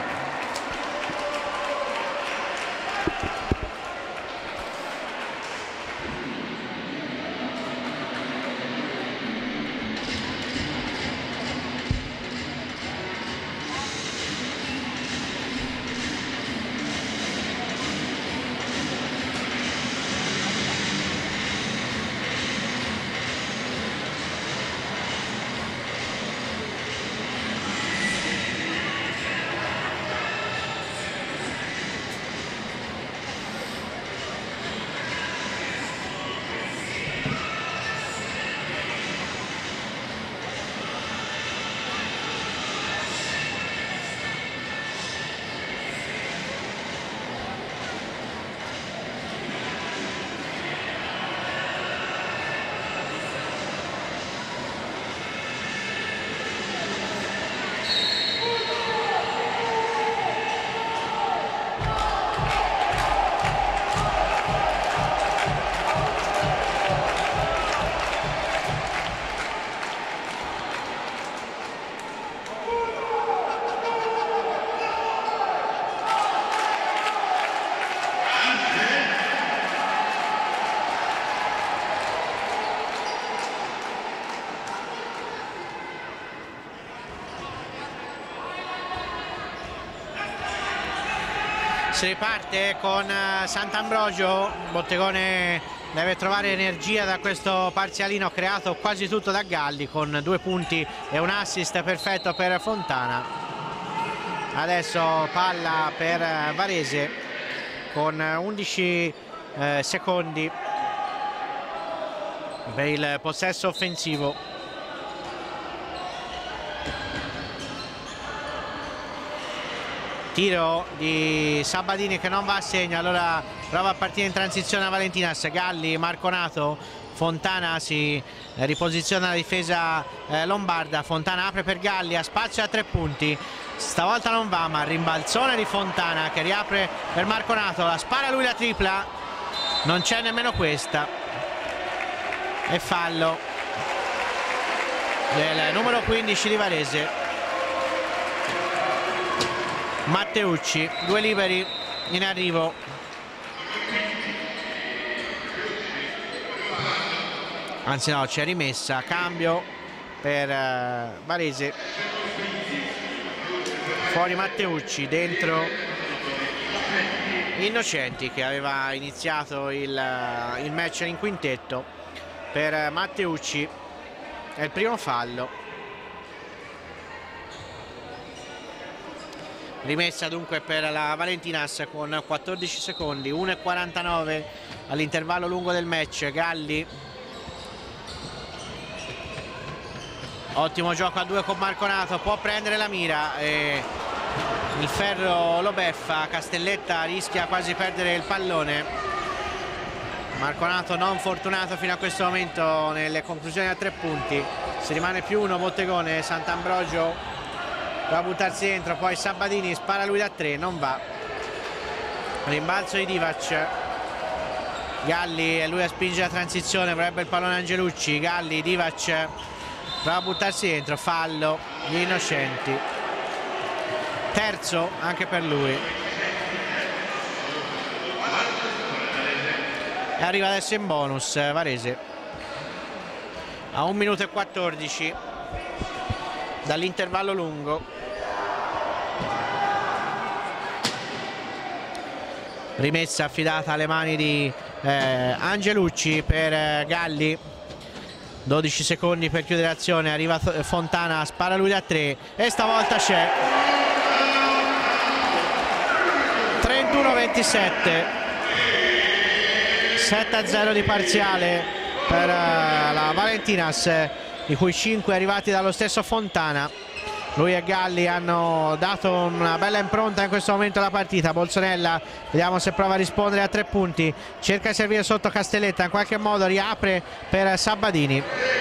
Si riparte con Sant'Ambrogio. Bottegone deve trovare energia da questo parzialino creato quasi tutto da Galli, con due punti e un assist perfetto per Fontana. Adesso palla per Varese con undici eh, secondi per il possesso offensivo. Tiro di Sabadini che non va a segno, allora prova a partire in transizione a Valentinas. Galli, Marconato, Fontana si riposiziona la difesa eh, lombarda. Fontana apre per Galli, ha spazio a tre punti, stavolta non va, ma rimbalzone di Fontana che riapre per Marconato, la spara lui la tripla, non c'è nemmeno questa, e fallo del numero quindici di Varese, Matteucci. Due liberi in arrivo. Anzi no, c'è rimessa, cambio per uh, Varese. Fuori Matteucci, dentro Innocenti che aveva iniziato il, uh, il match in quintetto. Per Matteucci è il primo fallo. Rimessa dunque per la Valentinas con quattordici secondi, uno e quarantanove all'intervallo lungo del match. Galli, ottimo gioco a due con Marconato, può prendere la mira e il ferro lo beffa. Castelletta rischia quasi di perdere il pallone. Marconato non fortunato fino a questo momento nelle conclusioni a tre punti. Si rimane più uno. Bottegone, Sant'Ambrogio va a buttarsi dentro, poi Sabadini spara lui da tre, non va. Rimbalzo di Divac. Galli e lui a spingere la transizione, vorrebbe il pallone Angelucci. Galli, Divac va a buttarsi dentro, fallo gli Innocenti, terzo anche per lui. E arriva adesso in bonus Varese a un minuto e quattordici dall'intervallo lungo. Rimessa affidata alle mani di eh, Angelucci per eh, Galli. dodici secondi per chiudere l'azione. Arriva Fontana, spara lui da tre e stavolta c'è. trentuno a ventisette, sette a zero di parziale per uh, la Valentinas, di cui cinque arrivati dallo stesso Fontana. Lui e Galli hanno dato una bella impronta in questo momento alla partita. Bolsonella, vediamo se prova a rispondere a tre punti, cerca di servire sotto Castelletta, in qualche modo riapre per Sabadini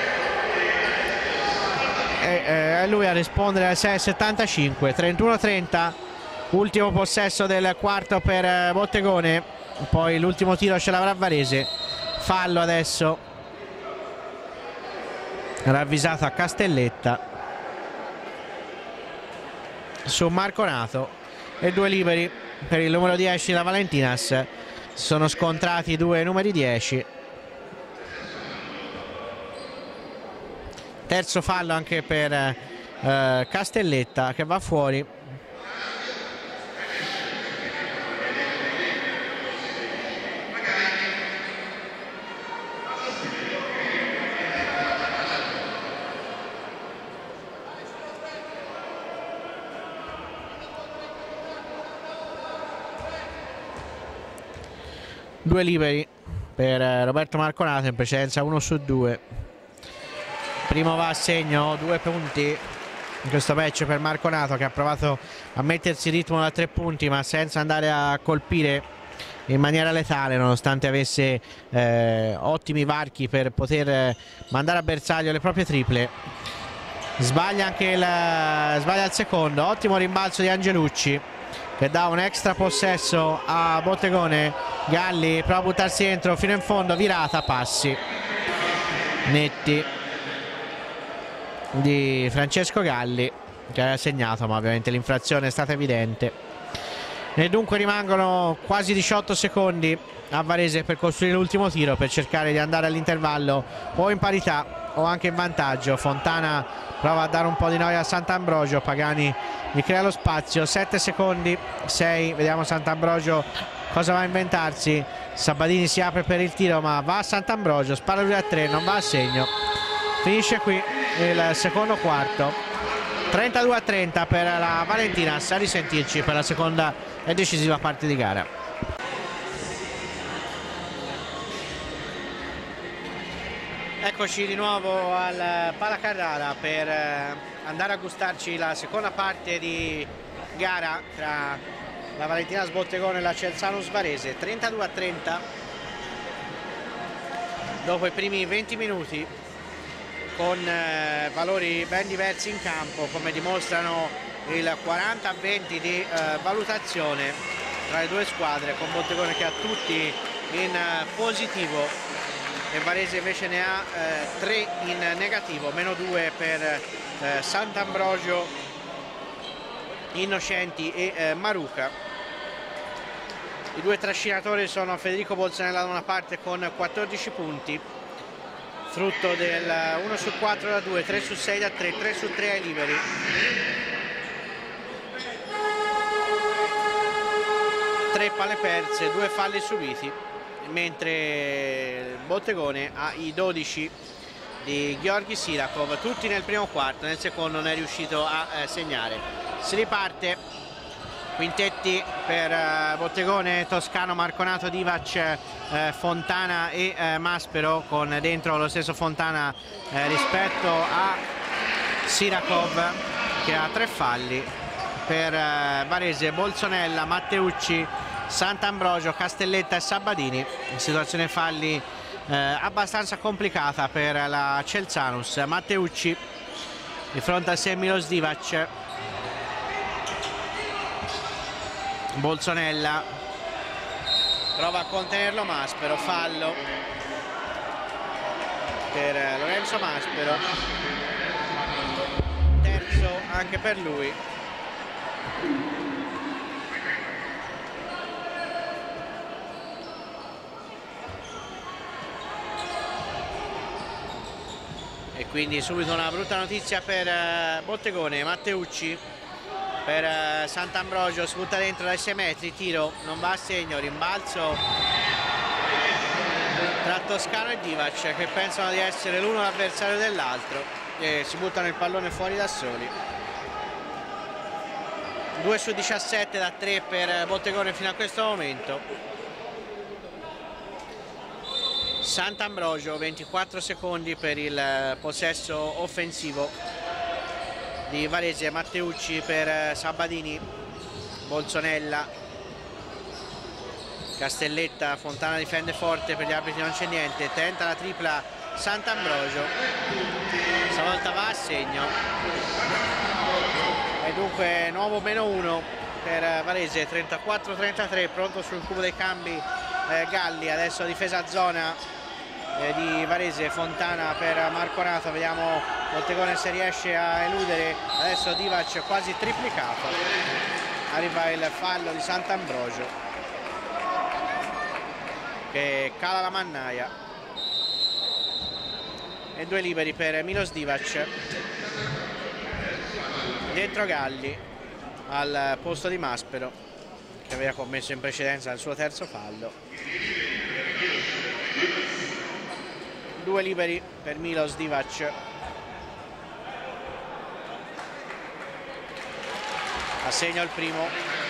e eh, lui a rispondere al sei a settantacinque. trentuno a trenta, ultimo possesso del quarto per Bottegone, poi l'ultimo tiro ce l'avrà Varese. Fallo adesso ravvisato a Castelletta su Marconato, e due liberi per il numero dieci la Valentinas. Sono scontrati due numeri dieci. Terzo fallo anche per eh, Castelletta che va fuori. Due liberi per Roberto Marconato, in precedenza uno su due. Primo va a segno, due punti in questo match per Marconato, che ha provato a mettersi in ritmo da tre punti ma senza andare a colpire in maniera letale, nonostante avesse eh, ottimi varchi per poter mandare a bersaglio le proprie triple. Sbaglia anche il, sbaglia il secondo. Ottimo rimbalzo di Angelucci che dà un extra possesso a Bottegone. Galli prova a buttarsi dentro fino in fondo, virata, passi netti di Francesco Galli, che aveva segnato, ma ovviamente l'infrazione è stata evidente. E dunque rimangono quasi diciotto secondi a Varese per costruire l'ultimo tiro, per cercare di andare all'intervallo o in parità o anche in vantaggio. Fontana prova a dare un po' di noia a Sant'Ambrogio, Pagani gli crea lo spazio, sette secondi, sei, vediamo Sant'Ambrogio cosa va a inventarsi. Sabbadini si apre per il tiro ma va a Sant'Ambrogio, spara lui a tre, non va a segno. Finisce qui il secondo quarto, trentadue a trenta per la Valentinas. A risentirci per la seconda e decisiva parte di gara. Eccoci di nuovo al Pala Carrara per andare a gustarci la seconda parte di gara tra la Valentinas Bottegone e la Celsanus Varese. Trentadue a trenta dopo i primi venti minuti, con eh, valori ben diversi in campo, come dimostrano il quaranta a venti di eh, valutazione tra le due squadre, con Bottegone che ha tutti in eh, positivo e Varese invece ne ha eh, tre in negativo, meno due per eh, Sant'Ambrogio, Innocenti e eh, Maruca. I due trascinatori sono Federico Bolzanella da una parte con quattordici punti, frutto del uno su quattro da due, tre su sei da tre, tre su tre ai liberi. tre palle perse, due falli subiti, mentre Bottegone ha i dodici di Gheorghi Sirakov, tutti nel primo quarto. Nel secondo non è riuscito a eh, segnare. Si riparte, quintetti per eh, Bottegone: Toscano, Marconato, Divac, eh, Fontana e eh, Maspero, con dentro lo stesso Fontana eh, rispetto a Sirakov, che ha tre falli. Per eh, Varese, Bolzonella, Matteucci, Sant'Ambrogio, Castelletta e Sabbadini. Situazione falli eh, abbastanza complicata per la Celsanus. Matteucci di fronte a sé Milos Divac. Bolzonella prova a contenerlo Maspero, fallo per Lorenzo Maspero, terzo anche per lui. E quindi subito una brutta notizia per Bottegone. Matteucci per Sant'Ambrogio, si butta dentro dai sei metri, tiro non va a segno, rimbalzo tra Toscano e Divac, che pensano di essere l'uno l'avversario dell'altro e si buttano il pallone fuori da soli. due su diciassette da tre per Bottegone fino a questo momento. Sant'Ambrogio, ventiquattro secondi per il possesso offensivo di Varese. Matteucci per Sabbadini, Bolzonella, Castelletta, Fontana difende forte, per gli arbitri non c'è niente, tenta la tripla Sant'Ambrogio, stavolta va a segno e dunque nuovo meno uno per Varese. Trentaquattro a trentatré, pronto sul cubo dei cambi eh, Galli. Adesso difesa a zona eh, di Varese, Fontana per Marconato, vediamo Bottegone se riesce a eludere. Adesso Divac quasi triplicato, arriva il fallo di Sant'Ambrogio che cala la mannaia e due liberi per Milos Divac. Dentro Galli al posto di Maspero, che aveva commesso in precedenza il suo terzo fallo. Due liberi per Milos Divac. Assegno il primo.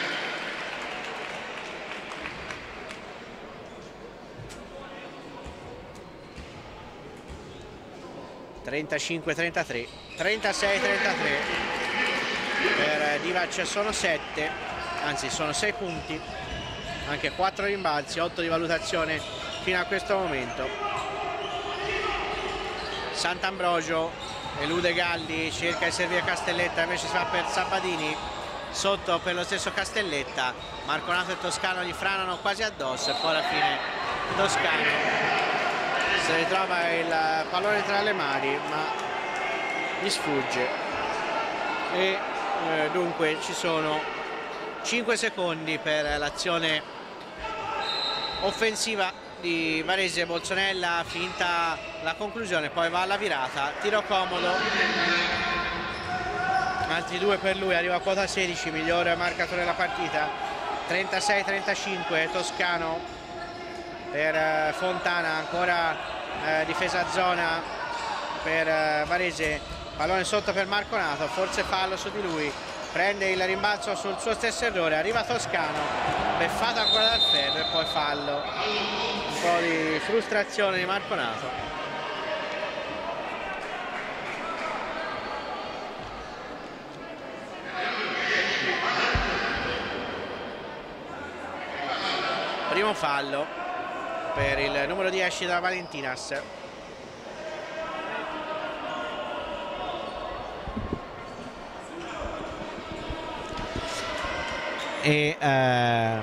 trentacinque a trentatré, trentasei a trentatré per Divac. Sono sette, anzi sono sei punti, anche quattro rimbalzi, otto di valutazione fino a questo momento. Sant'Ambrogio elude Galli, cerca di servire Castelletta, invece si va per Sabbadini, sotto per lo stesso Castelletta. Marconato e Toscano gli franano quasi addosso e poi alla fine Toscano si ritrova il pallone tra le mani ma gli sfugge e eh, dunque ci sono cinque secondi per l'azione offensiva di Varese. Bolzonella finta la conclusione, poi va alla virata, tiro comodo, altri due per lui, arriva a quota sedici, miglior marcatore della partita. Trentasei trentacinque Toscano per Fontana, ancora eh, difesa zona per eh, Varese, pallone sotto per Marconato, forse fallo su di lui, prende il rimbalzo sul suo stesso errore, arriva Toscano, beffato ancora dal ferro e poi fallo. Un po' di frustrazione di Marconato. Primo fallo per il numero dieci della Valentinas. E eh,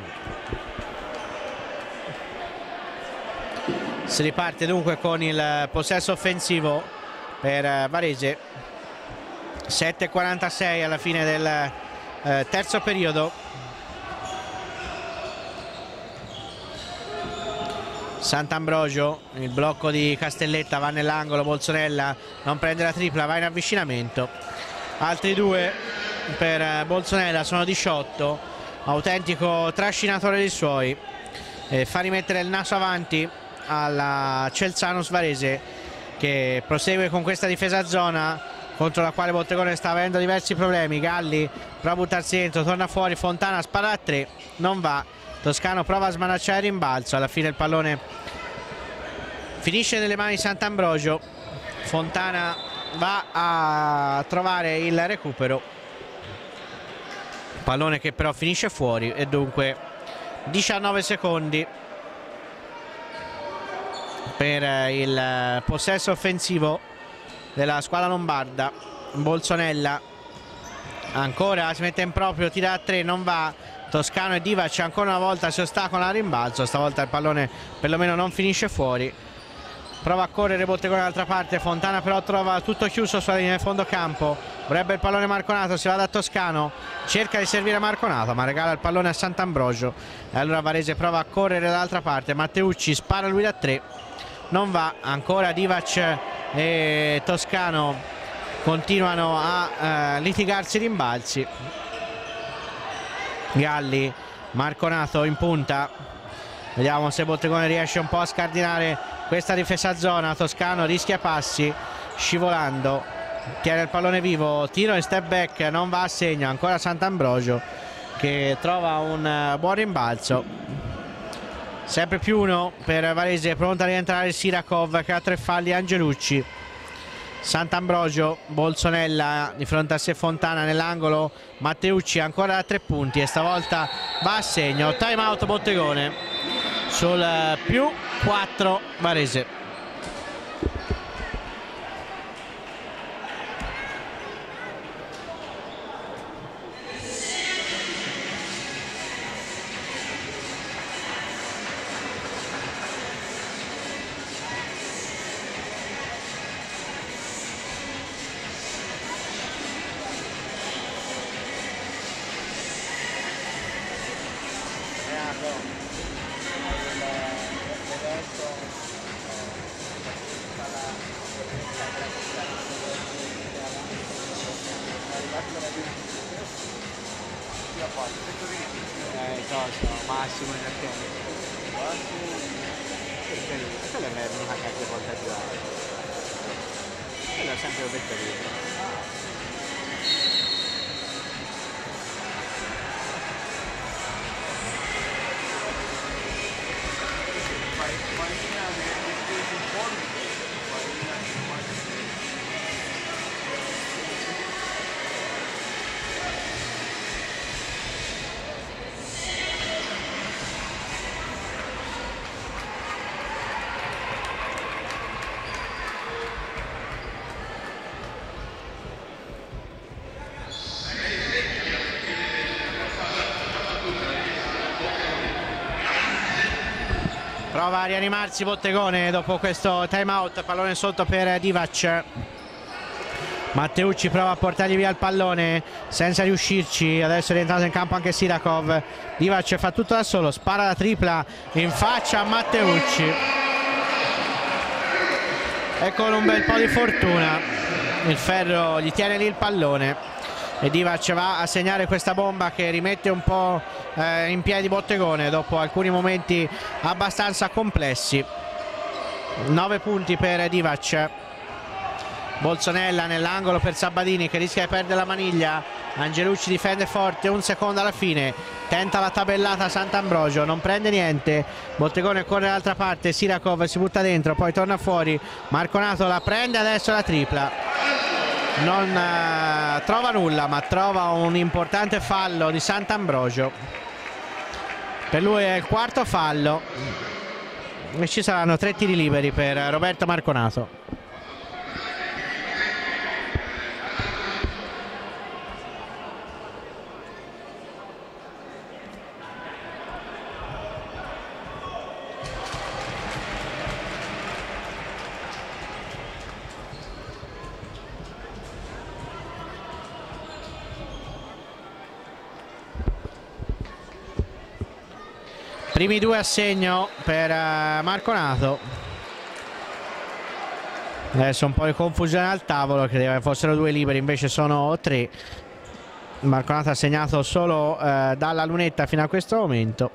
si riparte dunque con il possesso offensivo per Varese. Sette e quarantasei alla fine del eh, terzo periodo. Sant'Ambrogio, il blocco di Castelletta, va nell'angolo, Bolzonella non prende la tripla, va in avvicinamento. Altri due per Bolzonella, sono diciotto. Autentico trascinatore dei suoi, eh, fa rimettere il naso avanti alla Celsano Varese, che prosegue con questa difesa a zona contro la quale Bottegone sta avendo diversi problemi. Galli prova a buttarsi dentro, torna fuori, Fontana spara a tre, non va. Toscano prova a smanacciare il rimbalzo, alla fine il pallone finisce nelle mani di Sant'Ambrogio. Fontana va a trovare il recupero, pallone che però finisce fuori, e dunque diciannove secondi per il possesso offensivo della squadra lombarda. Bolzonella ancora si mette in proprio, tira a tre, non va. Toscano e Divac ancora una volta si ostacola al rimbalzo, stavolta il pallone perlomeno non finisce fuori. Prova a correre Bottegone dall'altra parte, Fontana però trova tutto chiuso sulla linea di fondo campo. Vorrebbe il pallone Marconato, si va da Toscano, cerca di servire Marconato ma regala il pallone a Sant'Ambrogio, e allora Varese prova a correre dall'altra parte. Matteucci spara lui da tre, non va. Ancora Divac e Toscano continuano a eh, litigarsi i rimbalzi. Galli, Marconato in punta, vediamo se Bottegone riesce un po' a scardinare questa difesa a zona. Toscano rischia passi scivolando, tiene il pallone vivo, tiro in step back, non va a segno. Ancora Sant'Ambrogio che trova un buon rimbalzo. Sempre più uno per Varese, pronta a rientrare Sirakov che ha tre falli. Angelucci, Sant'Ambrogio, Bolzonella di fronte a sé, Fontana nell'angolo, Matteucci ancora a tre punti e stavolta va a segno. Time out Bottegone sul più quattro Varese. Eh, cosa? Massimo in attesa. Quella è l'unica che ti porta a giocare. Quello è sempre un pettorino. Prova a rianimarsi Bottegone dopo questo time out, pallone sotto per Divac. Matteucci prova a portargli via il pallone senza riuscirci. Adesso è rientrato in campo anche Sirakov. Divac fa tutto da solo, spara la tripla in faccia a Matteucci e con un bel po' di fortuna il ferro gli tiene lì il pallone e Divac va a segnare questa bomba che rimette un po' eh, in piedi Bottegone dopo alcuni momenti abbastanza complessi. Nove punti per Divac. Bolsonella nell'angolo per Sabbadini che rischia di perdere la maniglia. Angelucci difende forte, un secondo alla fine, tenta la tabellata Sant'Ambrogio, non prende niente. Bottegone corre dall'altra parte, Sirakov si butta dentro, poi torna fuori. Marconato la prende, adesso la tripla. Non uh, trova nulla, ma trova un importante fallo di Sant'Ambrogio. Per lui è il quarto fallo e ci saranno tre tiri liberi per Roberto Marconato. Primi due a segno per uh, Marconato. Adesso un po' di confusione al tavolo, credeva che fossero due liberi, invece sono tre. Marconato ha segnato solo uh, dalla lunetta fino a questo momento.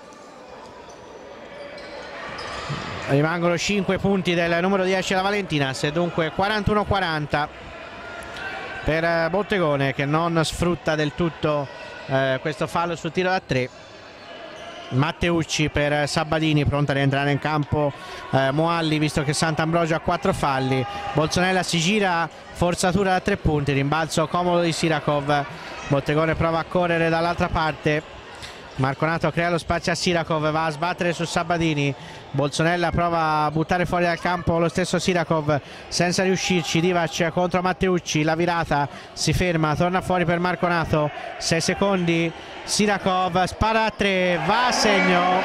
Rimangono cinque punti del numero dieci la Valentinas e dunque quarantuno a quaranta per uh, Bottegone, che non sfrutta del tutto uh, questo fallo sul tiro da tre. Matteucci per Sabbadini, pronto a rientrare in campo eh, Moalli, visto che Sant'Ambrogio ha quattro falli. Bolsonella si gira, forzatura da tre punti, rimbalzo comodo di Sirakov. Bottegone prova a correre dall'altra parte. Marconato crea lo spazio a Sirakov, va a sbattere su Sabbadini. Bolsonella prova a buttare fuori dal campo lo stesso Sirakov senza riuscirci. Divac contro Matteucci, la virata, si ferma, torna fuori per Marconato, sei secondi. Sirakov spara a tre, va a segno.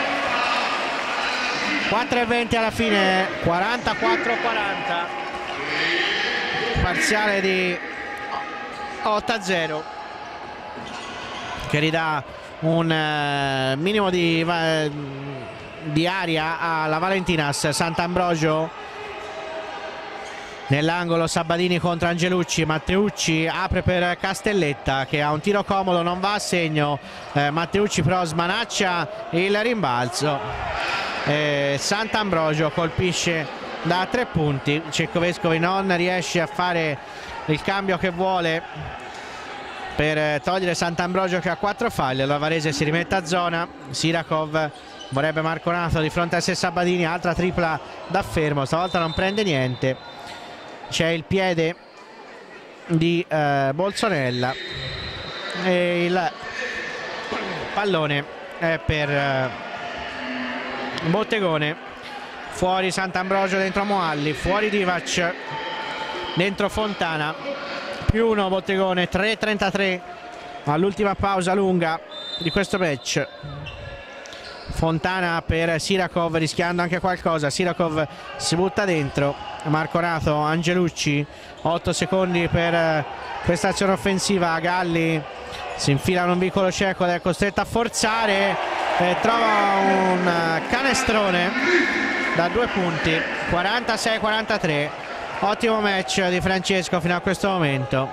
quattro e venti alla fine, quarantaquattro a quaranta, parziale di otto a zero, che ridà un eh, minimo di, eh, di aria alla Valentinas. Sant'Ambrogio nell'angolo, Sabbadini contro Angelucci. Matteucci apre per Castelletta che ha un tiro comodo, non va a segno. eh, Matteucci però smanaccia il rimbalzo. eh, Sant'Ambrogio colpisce da tre punti. Cecco-Vescovi non riesce a fare il cambio che vuole per togliere Sant'Ambrogio, che ha quattro falli. Allora Varese si rimette a zona. Sirakov vorrebbe Marconato di fronte a sé. Sabbadini, altra tripla da fermo, stavolta non prende niente. C'è il piede di eh, Bolsonella e il pallone è per eh, Bottegone. Fuori Sant'Ambrogio, dentro Moalli, fuori Divac, dentro Fontana. Più uno Bottegone, tre e trentatré all'ultima pausa lunga di questo match. Fontana per Sirakov, rischiando anche qualcosa. Sirakov si butta dentro. Marconato, Angelucci, otto secondi per questa azione offensiva. Galli si infila in un vicolo cieco ed è costretto a forzare e trova un canestrone da due punti. quarantasei a quarantatré. Ottimo match di Francesco fino a questo momento.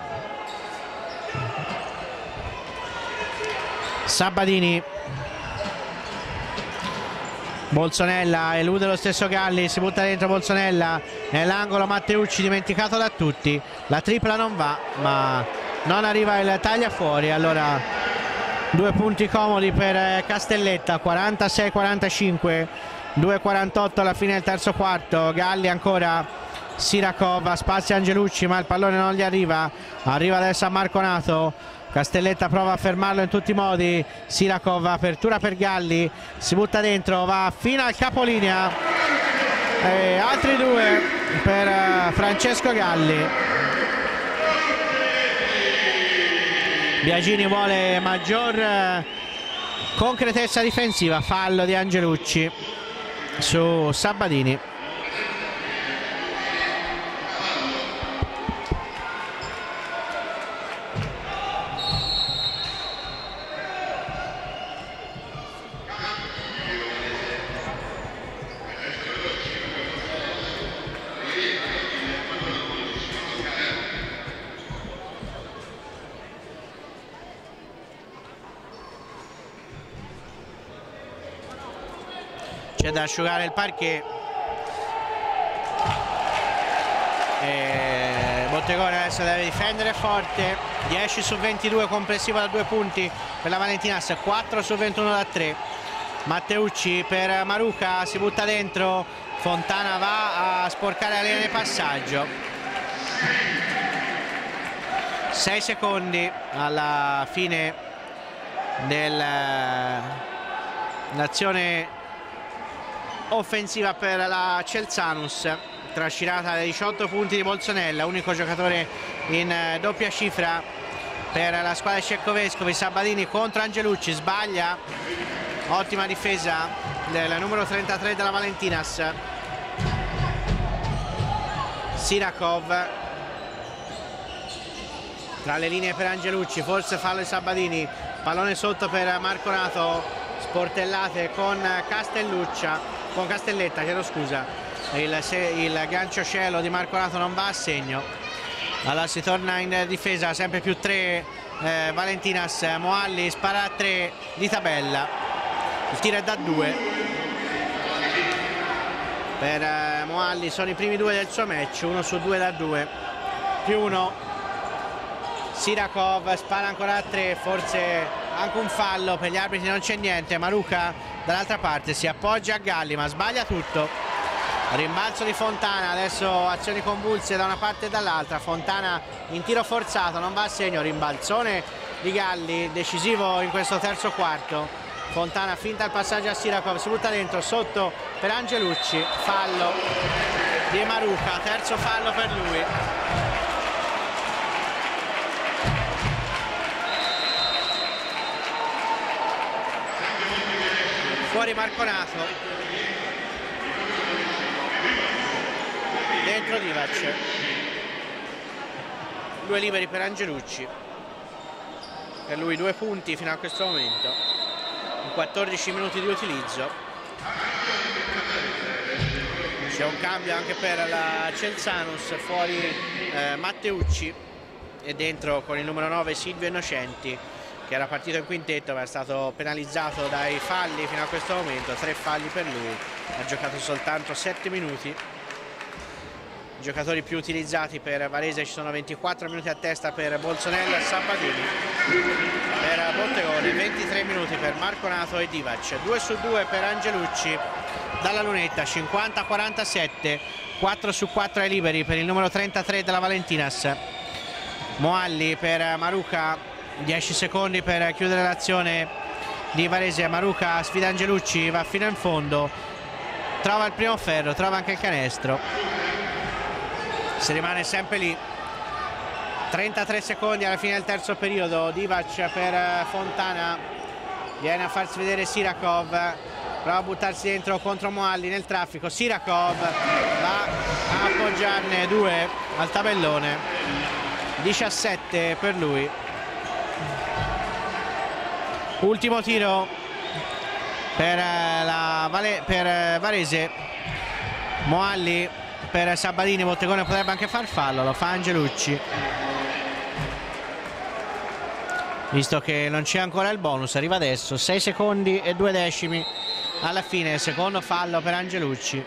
Sabbadini, Bolsonella elude lo stesso Galli, si butta dentro Bolsonella nell'angolo. Matteucci dimenticato da tutti, la tripla non va, ma non arriva il taglia fuori. Allora due punti comodi per Castelletta, quarantasei a quarantacinque, due e quarantotto alla fine del terzo quarto. Galli ancora, Sirakov, spazia Angelucci ma il pallone non gli arriva. Arriva adesso a Marconato. Castelletta prova a fermarlo in tutti i modi. Sirakov, apertura per Galli, si butta dentro, va fino al capolinea. E altri due per uh, Francesco Galli. Biagini vuole maggior uh, concretezza difensiva. Fallo di Angelucci su Sabbadini. c'è da asciugare il parquet. E Bottegone adesso deve difendere forte. Dieci su ventidue complessivo da due punti per la Valentinas, quattro su ventuno da tre. Matteucci per Maruca, si butta dentro, Fontana va a sporcare la linea di passaggio. sei secondi alla fine dell'azione offensiva per la Celsanus, trascinata dai diciotto punti di Bolsonella, unico giocatore in doppia cifra per la squadra di Cecco-Vescovi. Sabatini contro Angelucci, sbaglia, ottima difesa del numero trentatré della Valentinas. Sirakov tra le linee per Angelucci, forse fallo di Sabatini, pallone sotto per Marconato, sportellate con Castelluccia, con Castelletta, chiedo scusa, il, se, il gancio cielo di Marconato non va a segno. Allora si torna in difesa, sempre più tre eh, Valentinas. Moalli spara a tre di tabella, il tiro è da due per eh, Moalli, sono i primi due del suo match, uno su due da due, più uno. Sirakov spara ancora a tre, forse anche un fallo, per gli arbitri non c'è niente. Maruca dall'altra parte si appoggia a Galli ma sbaglia tutto. Rimbalzo di Fontana, adesso azioni convulse da una parte e dall'altra. Fontana in tiro forzato, non va a segno. Rimbalzone di Galli, decisivo in questo terzo quarto. Fontana finta il passaggio a Sirakov, si butta dentro, sotto per Angelucci, fallo di Maruca, terzo fallo per lui. Fuori Marconato, dentro Divac, due liberi per Angelucci, per lui due punti fino a questo momento in quattordici minuti di utilizzo. C'è un cambio anche per la Celsanus, fuori eh, Matteucci e dentro con il numero nove Silvio Innocenti, che era partito in quintetto ma è stato penalizzato dai falli fino a questo momento, tre falli per lui, ha giocato soltanto sette minuti. I giocatori più utilizzati per Varese ci sono ventiquattro minuti a testa per Bolsonella e Sabatini, per Bottegone ventitré minuti per Marconato e Divac, due su due per Angelucci dalla lunetta, cinquanta a quarantasette, quattro su quattro ai liberi per il numero trentatré della Valentinas. Moalli per Maruca, dieci secondi per chiudere l'azione di Varese. Maruca sfida Angelucci, va fino in fondo, trova il primo ferro, trova anche il canestro, si rimane sempre lì. Trentatré secondi alla fine del terzo periodo. Divac per Fontana, viene a farsi vedere Sirakov, prova a buttarsi dentro contro Moalli nel traffico. Sirakov va a appoggiarne due al tabellone, diciassette per lui. Ultimo tiro per, la Vale, per Varese. Moalli per Sabatini, Bottegone potrebbe anche far fallo, lo fa Angelucci, visto che non c'è ancora il bonus, arriva adesso. Sei secondi e due decimi alla fine, secondo fallo per Angelucci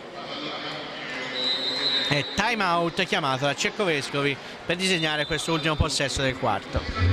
e time out chiamato da Cecco-Vescovi per disegnare questo ultimo possesso del quarto.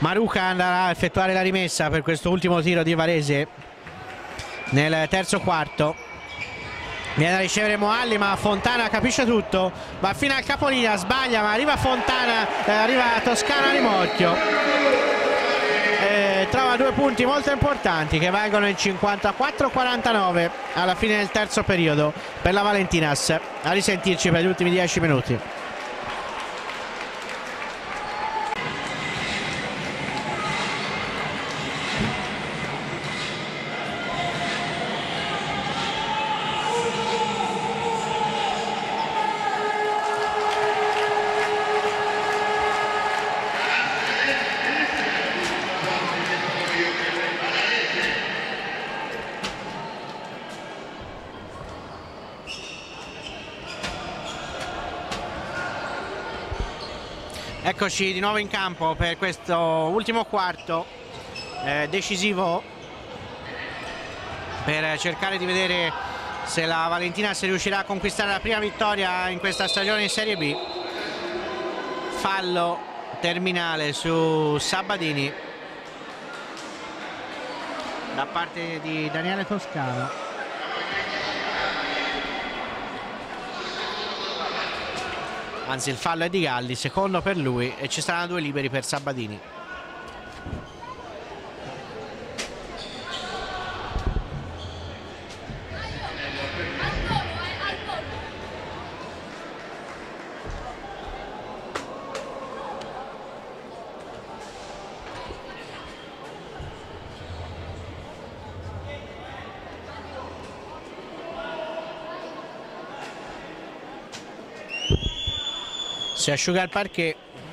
Maruca andrà a effettuare la rimessa per questo ultimo tiro di Varese nel terzo quarto. Viene a ricevere Moalli, ma Fontana capisce tutto, va fino al capolinea, sbaglia, ma arriva Fontana, eh, arriva Toscano a rimorchio, eh, trova due punti molto importanti che valgono il cinquantaquattro a quarantanove alla fine del terzo periodo per la Valentinas. A risentirci per gli ultimi dieci minuti. Eccoci di nuovo in campo per questo ultimo quarto eh, decisivo per cercare di vedere se la Valentinas riuscirà a conquistare la prima vittoria in questa stagione in Serie B. Fallo terminale su Sabadini da parte di Daniele Toscano. Anzi, il fallo è di Galli, secondo per lui, e ci saranno due liberi per Sabadini. Si asciuga il parquet.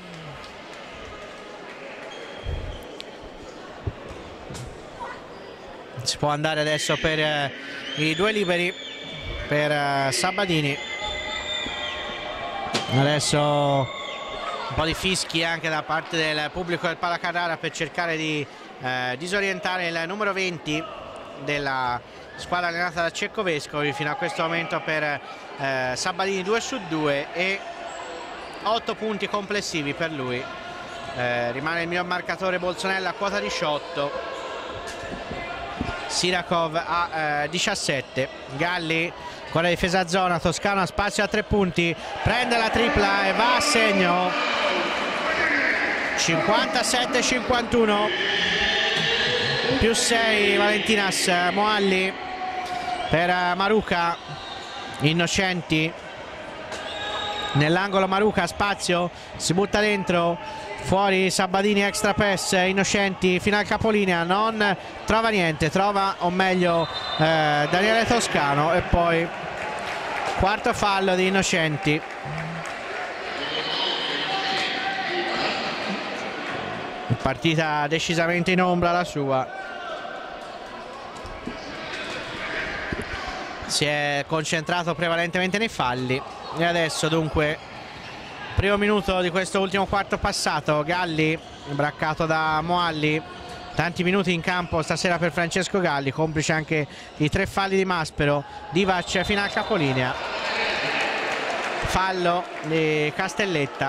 Si può andare adesso per eh, i due liberi per eh, Sabadini. Adesso un po' di fischi anche da parte del pubblico del Pala Carrara per cercare di eh, disorientare il numero venti della squadra allenata da Cecco Vescovi. Fino a questo momento per eh, Sabadini due su due e otto punti complessivi per lui. Eh, rimane il mio marcatore Bolsonella a quota diciotto, Sirakov a eh, diciassette. Galli con la difesa a zona, Toscano ha spazio a tre punti, prende la tripla e va a segno. cinquantasette cinquantuno, più sei Valentinas. Moalli per Maruca, Innocenti nell'angolo, Maruca, spazio, si butta dentro, fuori Sabadini, extra pass, Innocenti fino al capolinea, non trova niente, trova o meglio eh, Daniele Toscano, e poi quarto fallo di Innocenti. Partita decisamente in ombra la sua, si è concentrato prevalentemente nei falli. E adesso dunque primo minuto di questo ultimo quarto passato. Galli braccato da Moalli, tanti minuti in campo stasera per Francesco Galli, complice anche i tre falli di Maspero. Divac fino al capolinea, fallo di Castelletta.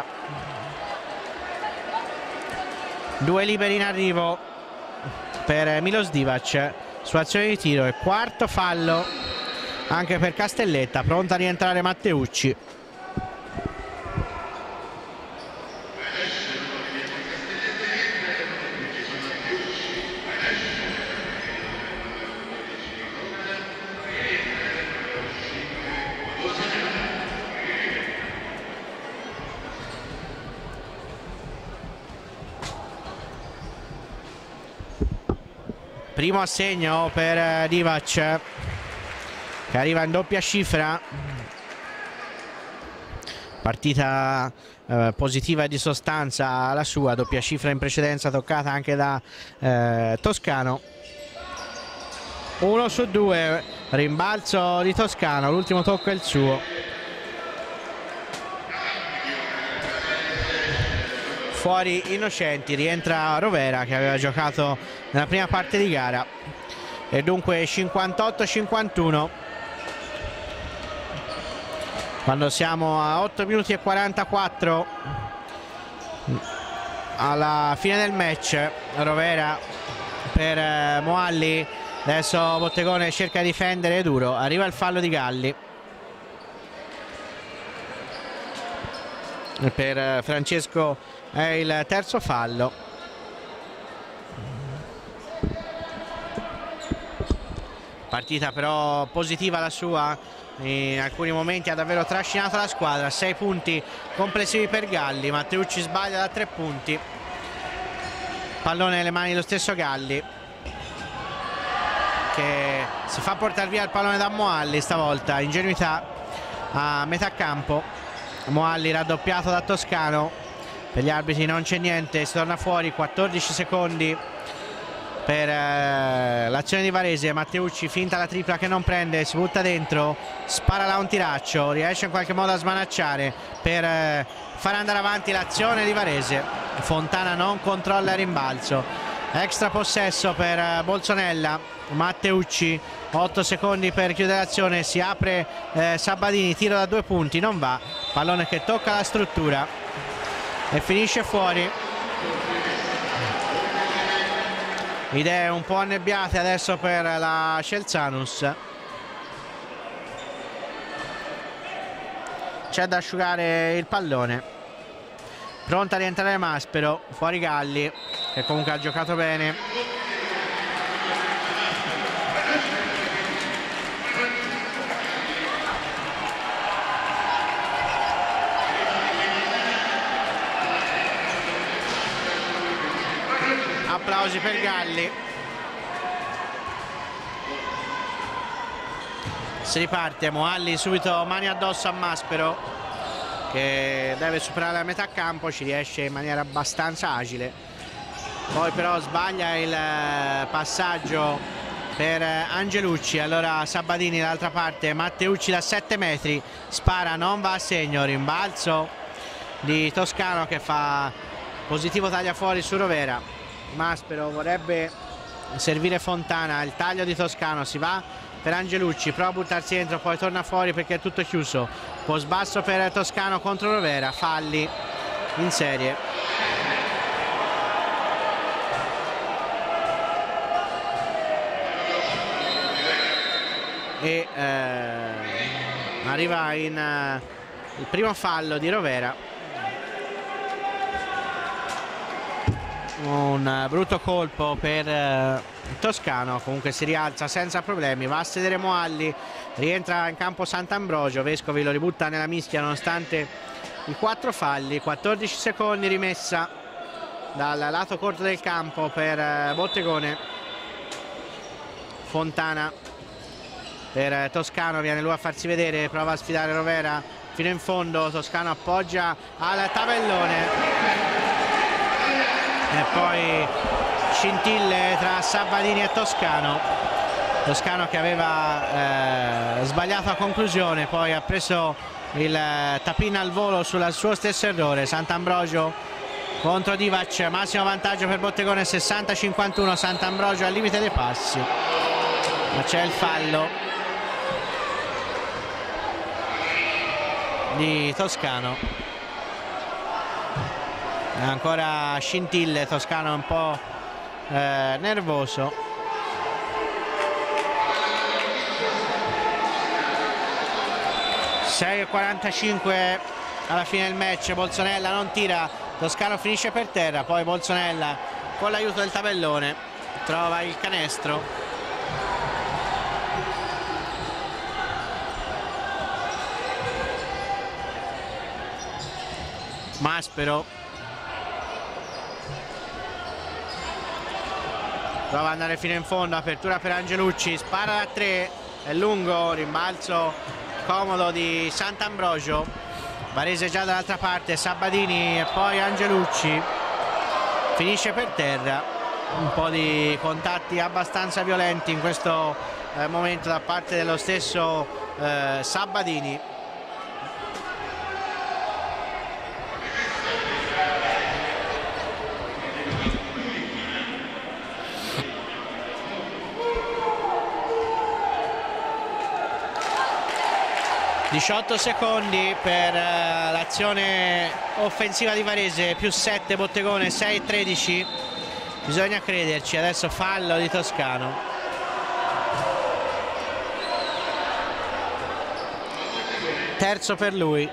Due liberi in arrivo per Milos Divac su azione di tiro, e quarto fallo anche per Castelletta, pronta a rientrare Matteucci. Primo assegno per Divac, che arriva in doppia cifra. Partita eh, positiva e di sostanza la sua, doppia cifra in precedenza toccata anche da eh, Toscano. Uno su due, rimbalzo di Toscano, l'ultimo tocco è il suo. Fuori Innocenti, rientra Rovera che aveva giocato nella prima parte di gara, e dunque cinquantotto cinquantuno. Quando siamo a otto minuti e quarantaquattro alla fine del match. Rovera per eh, Moalli, adesso Bottegone cerca di difendere duro, arriva il fallo di Galli per eh, Francesco, è il terzo fallo. Partita però positiva la sua, in alcuni momenti ha davvero trascinato la squadra. Sei punti complessivi per Galli. Matteucci sbaglia da tre punti, pallone nelle mani dello stesso Galli, che si fa portare via il pallone da Moalli. Stavolta ingenuità a metà campo. Moalli raddoppiato da Toscano, per gli arbitri non c'è niente, si torna fuori. Quattordici secondi per eh, l'azione di Varese. Matteucci finta la tripla che non prende, si butta dentro, spara là un tiraccio, riesce in qualche modo a smanacciare per eh, far andare avanti l'azione di Varese. Fontana non controlla il rimbalzo, extra possesso per eh, Bolzonella. Matteucci, otto secondi per chiudere l'azione, si apre eh, Sabadini, tiro da due punti, non va, pallone che tocca la struttura e finisce fuori. Idee un po' annebbiate adesso per la Celsanus. C'è da asciugare il pallone. Pronta a rientrare Maspero, fuori Galli, che comunque ha giocato bene. Applausi per Galli. Si riparte, Moalli subito mani addosso a Maspero, che deve superare la metà campo, ci riesce in maniera abbastanza agile. Poi però sbaglia il passaggio per Angelucci. Allora Sabadini dall'altra parte, Matteucci da sette metri, spara, non va a segno, rimbalzo di Toscano che fa positivo taglia fuori su Rovera. Maspero vorrebbe servire Fontana, il taglio di Toscano, si va per Angelucci, prova a buttarsi dentro, poi torna fuori perché è tutto chiuso. Po' sbasso per Toscano contro Rovera, falli in serie. E eh, arriva in eh, il primo fallo di Rovera. Un brutto colpo per eh, Toscano, comunque si rialza senza problemi, va a sedere Moalli, rientra in campo Sant'Ambrogio. Vescovi lo ributta nella mischia nonostante i quattro falli. Quattordici secondi, rimessa dal lato corto del campo per eh, Bottegone. Fontana per eh, Toscano, viene lui a farsi vedere, prova a sfidare Rovera fino in fondo. Toscano appoggia al tabellone e poi scintille tra Sabadini e Toscano. Toscano che aveva eh, sbagliato a conclusione, poi ha preso il eh, tapin al volo sul suo stesso errore. Sant'Ambrogio contro Divac, massimo vantaggio per Bottegone, sessanta a cinquantuno. Sant'Ambrogio al limite dei passi, ma c'è il fallo di Toscano. Ancora scintille, Toscano è un po' eh, nervoso. sei e quarantacinque alla fine del match. Bolzonella non tira, Toscano finisce per terra, poi Bolzonella con l'aiuto del tabellone trova il canestro. Maspero prova ad andare fino in fondo, apertura per Angelucci, spara da tre, è lungo, rimbalzo comodo di Sant'Ambrogio. Varese già dall'altra parte, Sabadini e poi Angelucci, finisce per terra. Un po' di contatti abbastanza violenti in questo eh, momento da parte dello stesso eh, Sabadini. diciotto secondi per uh, l'azione offensiva di Varese, più sette Bottegone, sei tredici. Bisogna crederci. Adesso fallo di Toscano. Terzo per lui.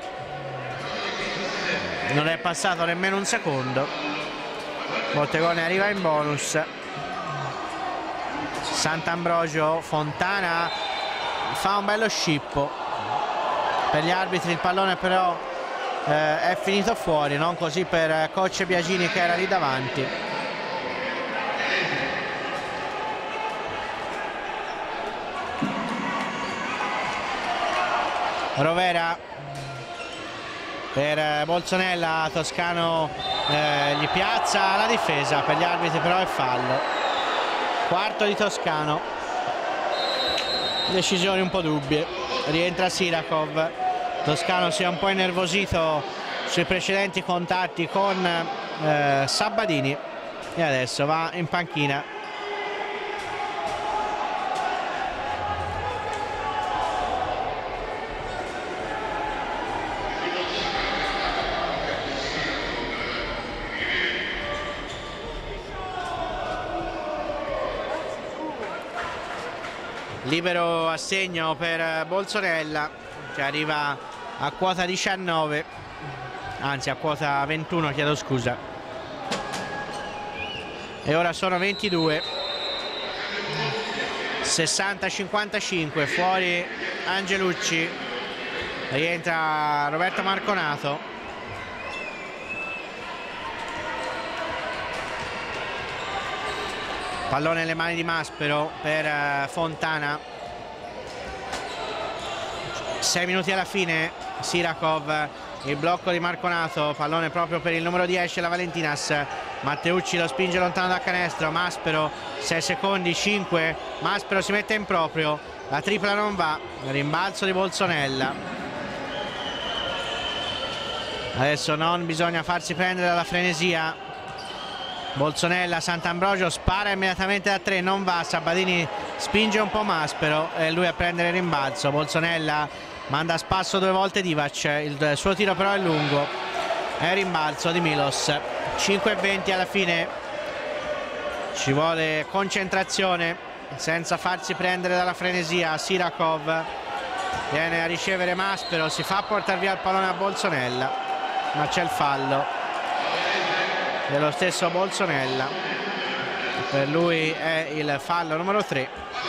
Non è passato nemmeno un secondo. Bottegone arriva in bonus. Sant'Ambrogio, Fontana fa un bello scippo. Per gli arbitri il pallone però eh, è finito fuori, non così per coach Biagini che era lì davanti. Rovera per Bolzonella, Toscano eh, gli piazza la difesa, per gli arbitri però è fallo. Quarto di Toscano, decisioni un po' dubbie. Rientra Sirakov. Toscano si è un po' innervosito sui precedenti contatti con eh, Sabbadini e adesso va in panchina. Libero assegno per Bolzonella, che arriva a quota diciannove, anzi a quota ventuno, chiedo scusa. E ora sono ventidue. sessanta cinquantacinque, fuori Angelucci, rientra Roberto Marconato. Pallone nelle mani di Maspero per uh, Fontana. sei minuti alla fine. Sirakov, il blocco di Marconato, pallone proprio per il numero dieci la Valentinas. Matteucci lo spinge lontano da canestro. Maspero, sei secondi, cinque. Maspero si mette in proprio, la tripla non va. Rimbalzo di Bolzonella. Adesso non bisogna farsi prendere dalla frenesia. Bolzonella, Sant'Ambrogio spara immediatamente da tre, non va. Sabbadini spinge un po' Maspero e lui a prendere il rimbalzo. Bolzonella manda a spasso due volte Divac, il suo tiro però è lungo. È il rimbalzo di Milos. Cinque e venti alla fine. Ci vuole concentrazione senza farsi prendere dalla frenesia. Sirakov viene a ricevere Maspero, si fa portare via il pallone a Bolzonella, ma c'è il fallo dello stesso Bolzonella. Per lui è il fallo numero tre.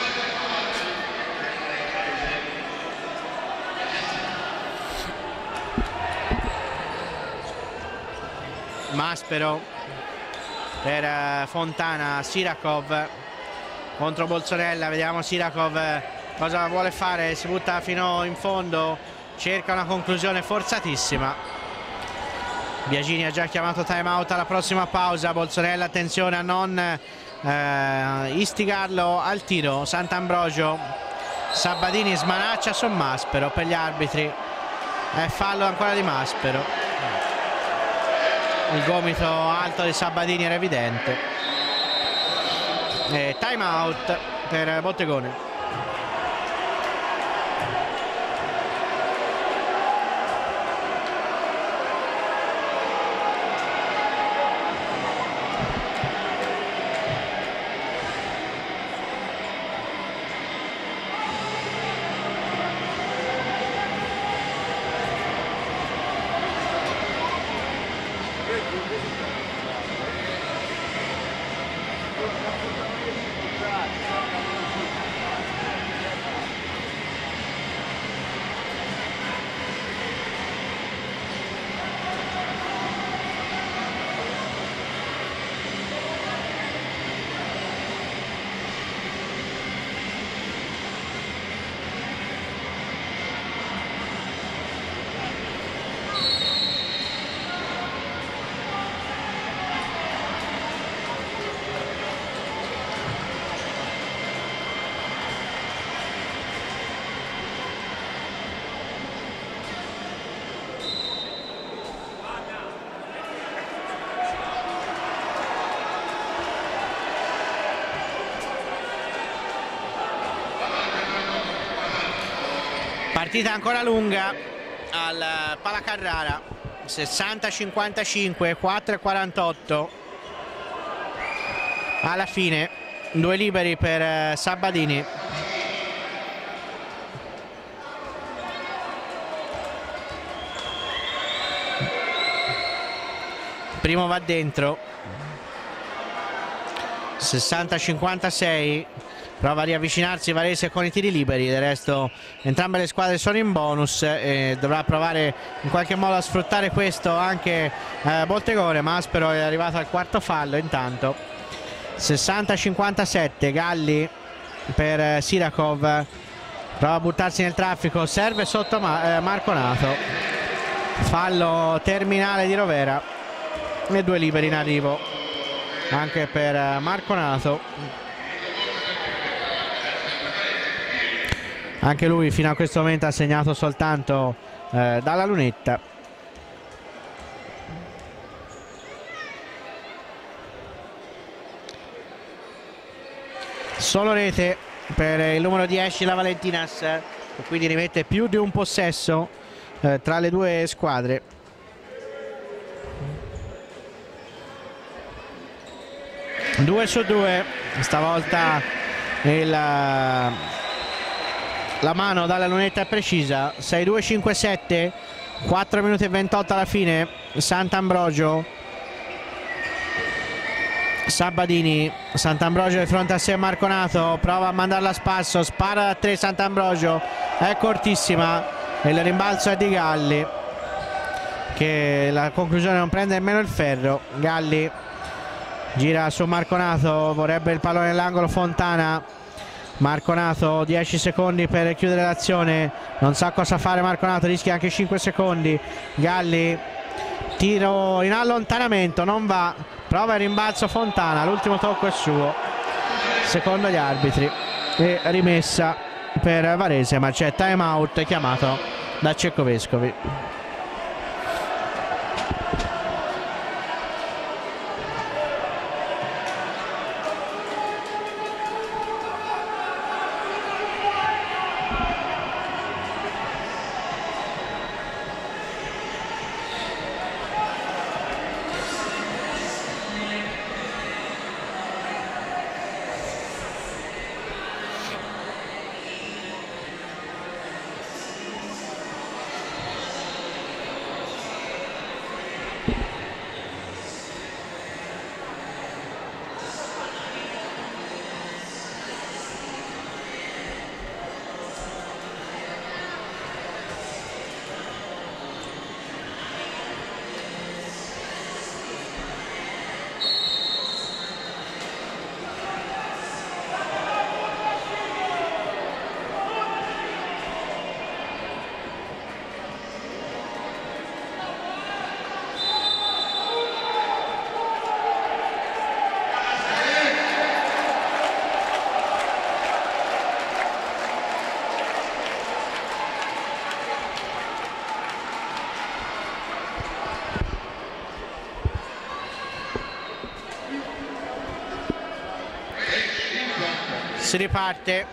Maspero per Fontana. Sirakov contro Bolzonella, vediamo Sirakov cosa vuole fare, si butta fino in fondo, cerca una conclusione forzatissima. Biagini ha già chiamato time out alla prossima pausa. Bolzonella, attenzione a non eh, istigarlo al tiro. Sant'Ambrogio, Sabbadini smanaccia su Maspero, per gli arbitri è fallo ancora di Maspero. Il gomito alto di Sabbadini era evidente. E time out per Bottegone. Partita ancora lunga al Palacarrara, sessanta a cinquantacinque, quattro e quarantotto. Alla fine due liberi per Sabbadini. Primo va dentro, sessanta a cinquantasei. Prova a riavvicinarsi Varese con i tiri liberi. Del resto entrambe le squadre sono in bonus e dovrà provare in qualche modo a sfruttare questo anche eh, Boltegore. Maspero è arrivato al quarto fallo intanto. Sessanta a cinquantasette. Galli per eh, Sirakov, prova a buttarsi nel traffico, serve sotto ma eh, Marconato. Fallo terminale di Rovera e due liberi in arrivo anche per eh, Marconato. Anche lui fino a questo momento ha segnato soltanto eh, dalla lunetta. Solo rete per il numero dieci, la Valentinas, che quindi rimette più di un possesso eh, tra le due squadre. Due su due, stavolta il... la mano dalla lunetta è precisa. Sei due cinque sette, quattro minuti e ventotto alla fine. Sant'Ambrogio, Sabbadini, Sant'Ambrogio di fronte a sé Marconato, prova a mandarla a spasso, spara da tre Sant'Ambrogio, è cortissima, il rimbalzo è di Galli, che la conclusione non prende nemmeno il ferro. Galli gira su Marconato, vorrebbe il pallone nell'angolo Fontana. Marconato, dieci secondi per chiudere l'azione, non sa cosa fare Marconato, rischia anche cinque secondi. Galli, tiro in allontanamento, non va, prova il rimbalzo Fontana, l'ultimo tocco è suo secondo gli arbitri e rimessa per Varese, ma c'è time out chiamato da Ceccovescovi. Si riparte.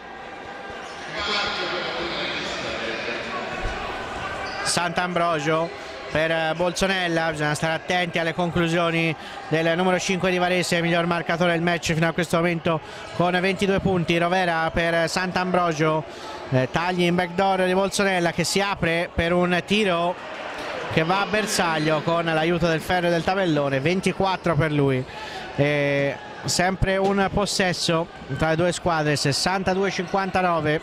Sant'Ambrogio per Bolzonella, bisogna stare attenti alle conclusioni del numero cinque di Varese, miglior marcatore del match fino a questo momento con ventidue punti. Rovera per Sant'Ambrogio, eh, tagli in backdoor di Bolzonella che si apre per un tiro che va a bersaglio con l'aiuto del ferro e del tabellone. Ventiquattro per lui. E sempre un possesso tra le due squadre, sessantadue a cinquantanove.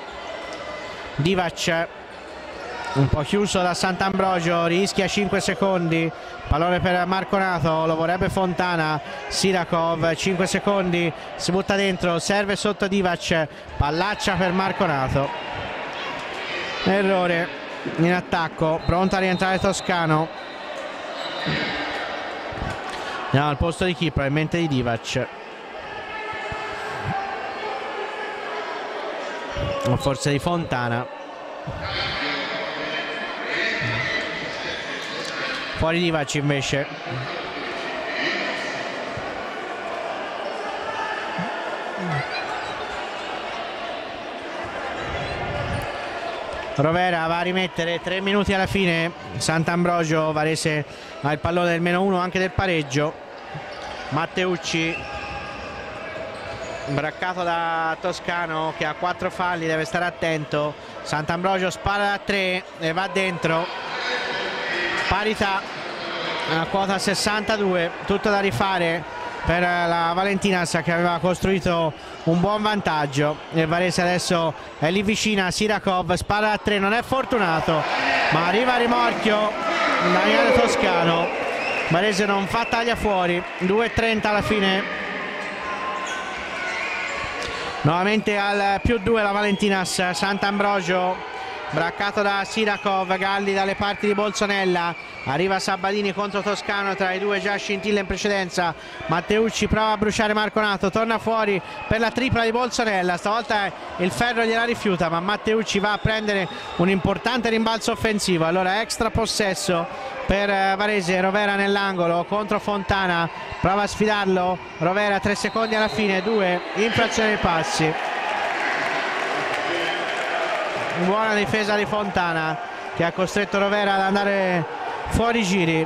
Divac un po' chiuso da Sant'Ambrogio, rischia cinque secondi, pallone per Marconato, lo vorrebbe Fontana. Sirakov, cinque secondi, si butta dentro, serve sotto Divac, pallaccia per Marconato, errore in attacco, pronto a rientrare Toscano. Andiamo al posto di chi? Probabilmente di Divac, o forse di Fontana. Fuori Divac invece. Rovera va a rimettere, tre minuti alla fine. Sant'Ambrogio, Varese ha il pallone del meno uno, anche del pareggio. Matteucci braccato da Toscano che ha quattro falli, deve stare attento. Sant'Ambrogio spara da tre e va dentro. Parità a quota sessantadue, tutto da rifare per la Valentinas, che aveva costruito un buon vantaggio. Il Varese adesso è lì vicina. Sirakov spara da tre, non è fortunato, ma arriva a rimorchio Daniele Toscano. Varese non fa taglia fuori. Due e trenta alla fine. Nuovamente al più due la Valentinas. Sant'Ambrogio braccato da Sirakov, Galli dalle parti di Bolsonella, arriva Sabadini contro Toscano, tra i due già scintille in precedenza. Matteucci prova a bruciare Marconato, torna fuori per la tripla di Bolsonella, stavolta il ferro gliela rifiuta, ma Matteucci va a prendere un importante rimbalzo offensivo. Allora extra possesso per Varese. Rovera nell'angolo contro Fontana, prova a sfidarlo Rovera, tre secondi alla fine, due, infrazione dei passi. Buona difesa di Fontana che ha costretto Rovera ad andare fuori giri.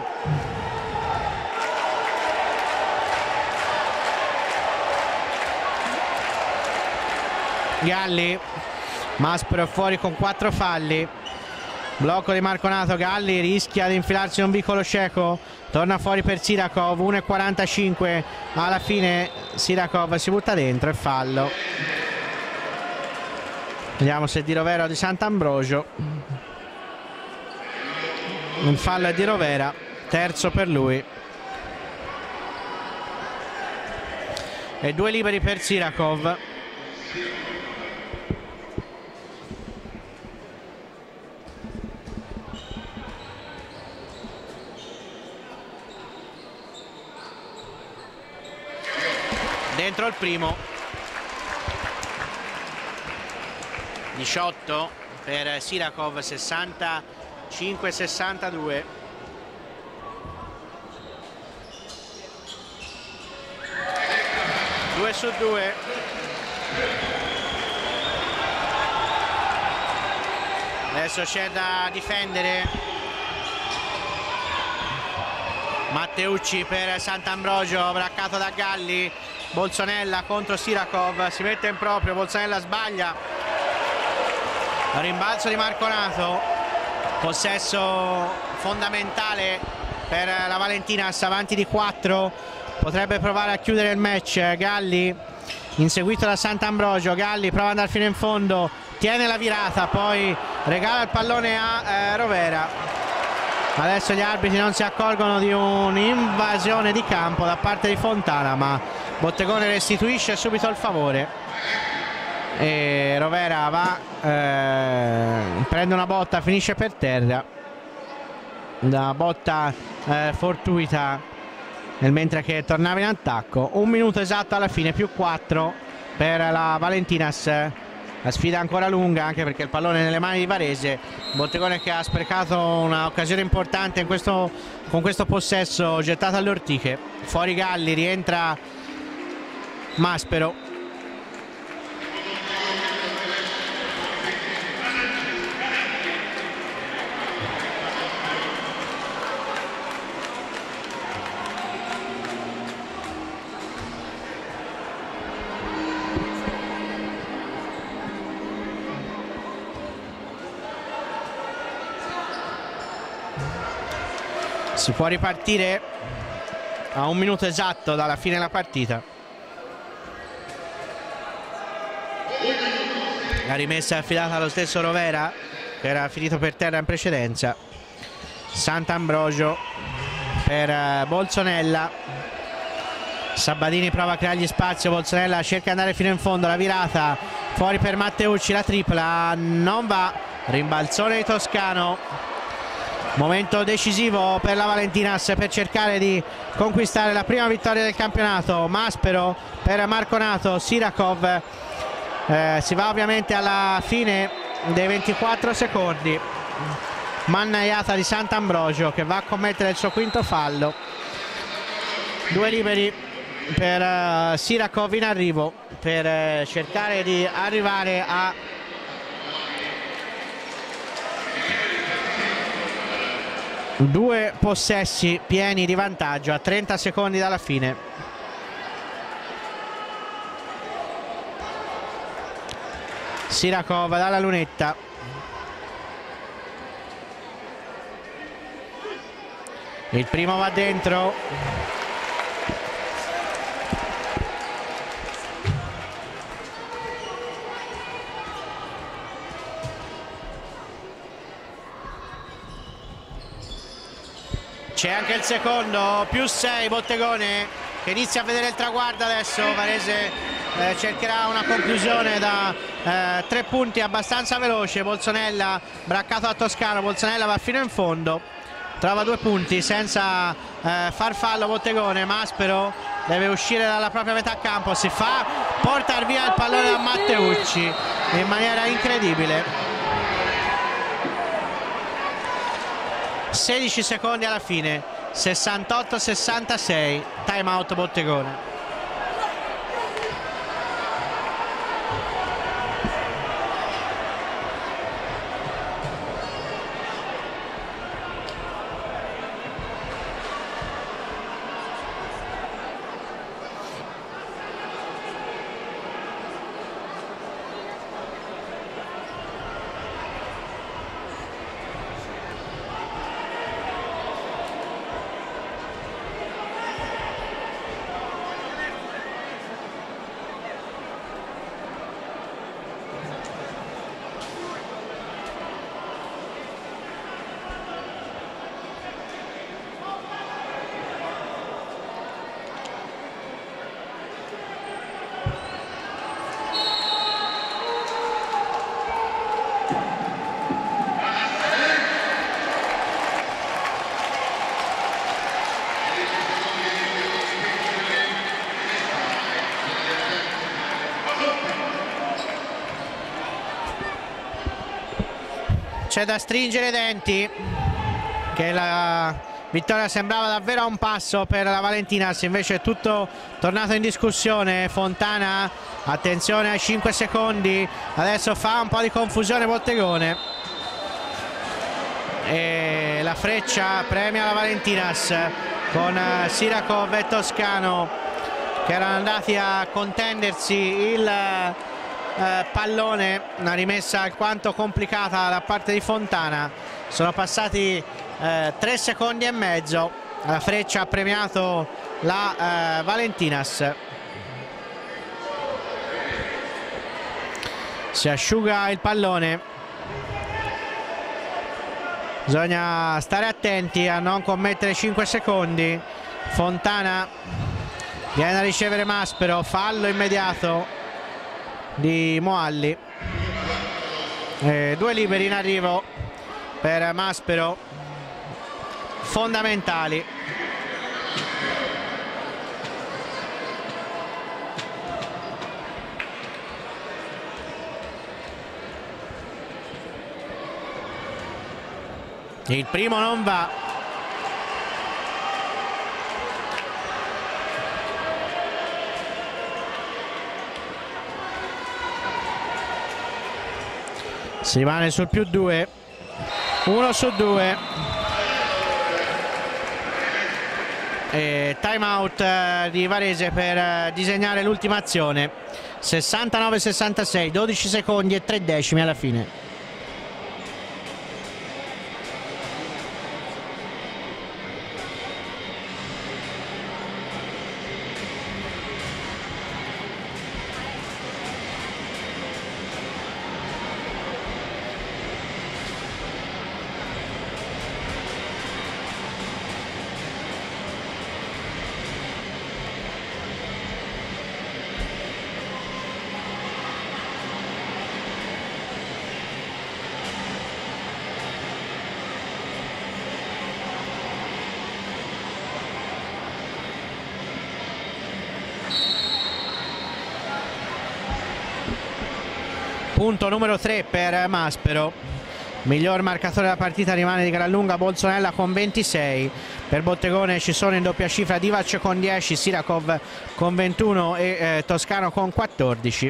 Galli, Maspero è fuori con quattro falli. Blocco di Marconato, Galli rischia di infilarsi in un vicolo cieco, torna fuori per Sirakov. Uno e quarantacinque alla fine, Sirakov si butta dentro e fallo. Vediamo se è di Rovera o di Sant'Ambrogio. Un fallo è di Rovera, terzo per lui. E due liberi per Sirakov. Dentro il primo. diciotto per Sirakov, sessantacinque sessantadue. due su due. Adesso c'è da difendere. Matteucci per Sant'Ambrogio, braccato da Galli. Bolsonella contro Sirakov, si mette in proprio, Bolsonella sbaglia. Rimbalzo di Marconato, possesso fondamentale per la Valentinas, avanti di quattro, potrebbe provare a chiudere il match. Galli inseguito da Sant'Ambrogio, Galli prova ad andare fino in fondo, tiene la virata, poi regala il pallone a eh, Rovera. Adesso gli arbitri non si accorgono di un'invasione di campo da parte di Fontana, ma Bottegone restituisce subito il favore. E Rovera va, eh, prende una botta, finisce per terra. Una botta eh, fortuita nel mentre che tornava in attacco. Un minuto esatto alla fine, più quattro per la Valentinas. La sfida ancora lunga, anche perché il pallone è nelle mani di Varese. Bottegone che ha sprecato un'occasione importante in questo, con questo possesso gettato alle ortiche. Fuori Galli, rientra Maspero. Si può ripartire a un minuto esatto dalla fine della partita. La rimessa è affidata allo stesso Rovera, che era finito per terra in precedenza. Sant'Ambrogio per Bolsonella. Sabadini prova a creargli spazio, Bolsonella cerca di andare fino in fondo, la virata fuori per Matteucci, la tripla non va, rimbalzone di Toscano. Momento decisivo per la Valentinas per cercare di conquistare la prima vittoria del campionato. Maspero per Marconato, Sirakov, eh, si va ovviamente alla fine dei ventiquattro secondi. Mannaiata di Sant'Ambrogio che va a commettere il suo quinto fallo. Due liberi per uh, Sirakov in arrivo per uh, cercare di arrivare a Due possessi pieni di vantaggio a trenta secondi dalla fine. Sirakov dalla lunetta. Il primo va dentro. C'è anche il secondo, più sei Bottegone che inizia a vedere il traguardo adesso. Varese eh, cercherà una conclusione da eh, tre punti abbastanza veloce. Bolsonella braccato a Toscano, Bolsonella va fino in fondo, trova due punti senza eh, far fallo Bottegone. Maspero deve uscire dalla propria metà campo, si fa portare via il pallone da Matteucci in maniera incredibile. sedici secondi alla fine, sessantotto sessantasei, time out Bottegone. C'è da stringere i denti, che la vittoria sembrava davvero a un passo per la Valentinas, invece è tutto tornato in discussione. Fontana, attenzione ai cinque secondi, adesso fa un po' di confusione Bottegone e la Freccia premia la Valentinas con Sirakov e Toscano che erano andati a contendersi il Eh, pallone. Una rimessa alquanto complicata da parte di Fontana. Sono passati eh, tre secondi e mezzo. La Freccia ha premiato la eh, Valentinas. Si asciuga il pallone. Bisogna stare attenti a non commettere cinque secondi. Fontana viene a ricevere Maspero, fallo immediato di Moalli. Eh, due liberi in arrivo per Maspero, fondamentali. Il primo non va. Si rimane sul più due, uno su due. E time out eh, di Varese per eh, disegnare l'ultima azione. sessantanove sessantasei, dodici secondi e tre decimi alla fine. Punto numero tre per Maspero. Miglior marcatore della partita rimane di gran lunga Bolsonella con ventisei. Per Bottegone ci sono in doppia cifra Divac con dieci, Sirakov con ventuno e eh, Toscano con quattordici.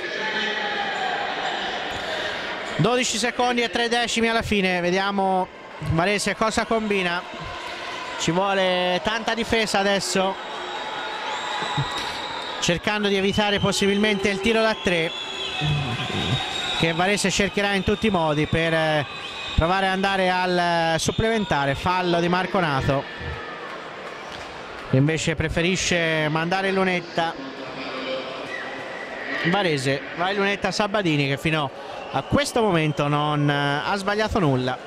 dodici secondi e tre decimi alla fine. Vediamo Varese cosa combina? Ci vuole tanta difesa adesso, cercando di evitare possibilmente il tiro da tre, che Varese cercherà in tutti i modi per provare ad andare al supplementare. Fallo di Marconato, che invece preferisce mandare lunetta. Varese, vai lunetta Sabatini, che fino a questo momento non ha sbagliato nulla.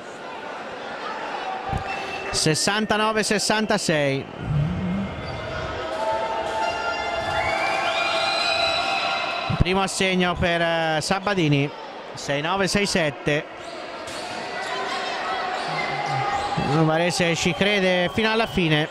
sessantanove sessantasei. Primo assegno per Sabatini, sei nove sei sette. Varese ci crede fino alla fine.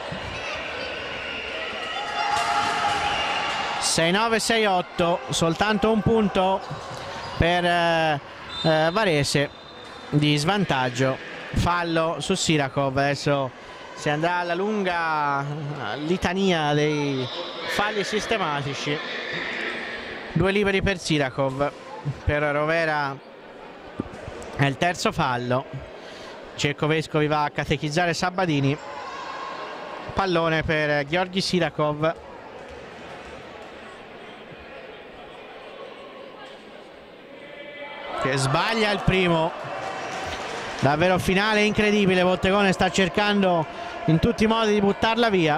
sei nove sei otto, soltanto un punto per eh, eh, Varese di svantaggio. Fallo su Sirakov. Adesso si andrà alla lunga litania dei falli sistematici. Due liberi per Sirakov, per Rovera è il terzo fallo. Cecco Vescovi va a catechizzare Sabatini. Pallone per Gheorghi Sirakov. Che sbaglia il primo. Davvero finale incredibile. Bottegone sta cercando in tutti i modi di buttarla via.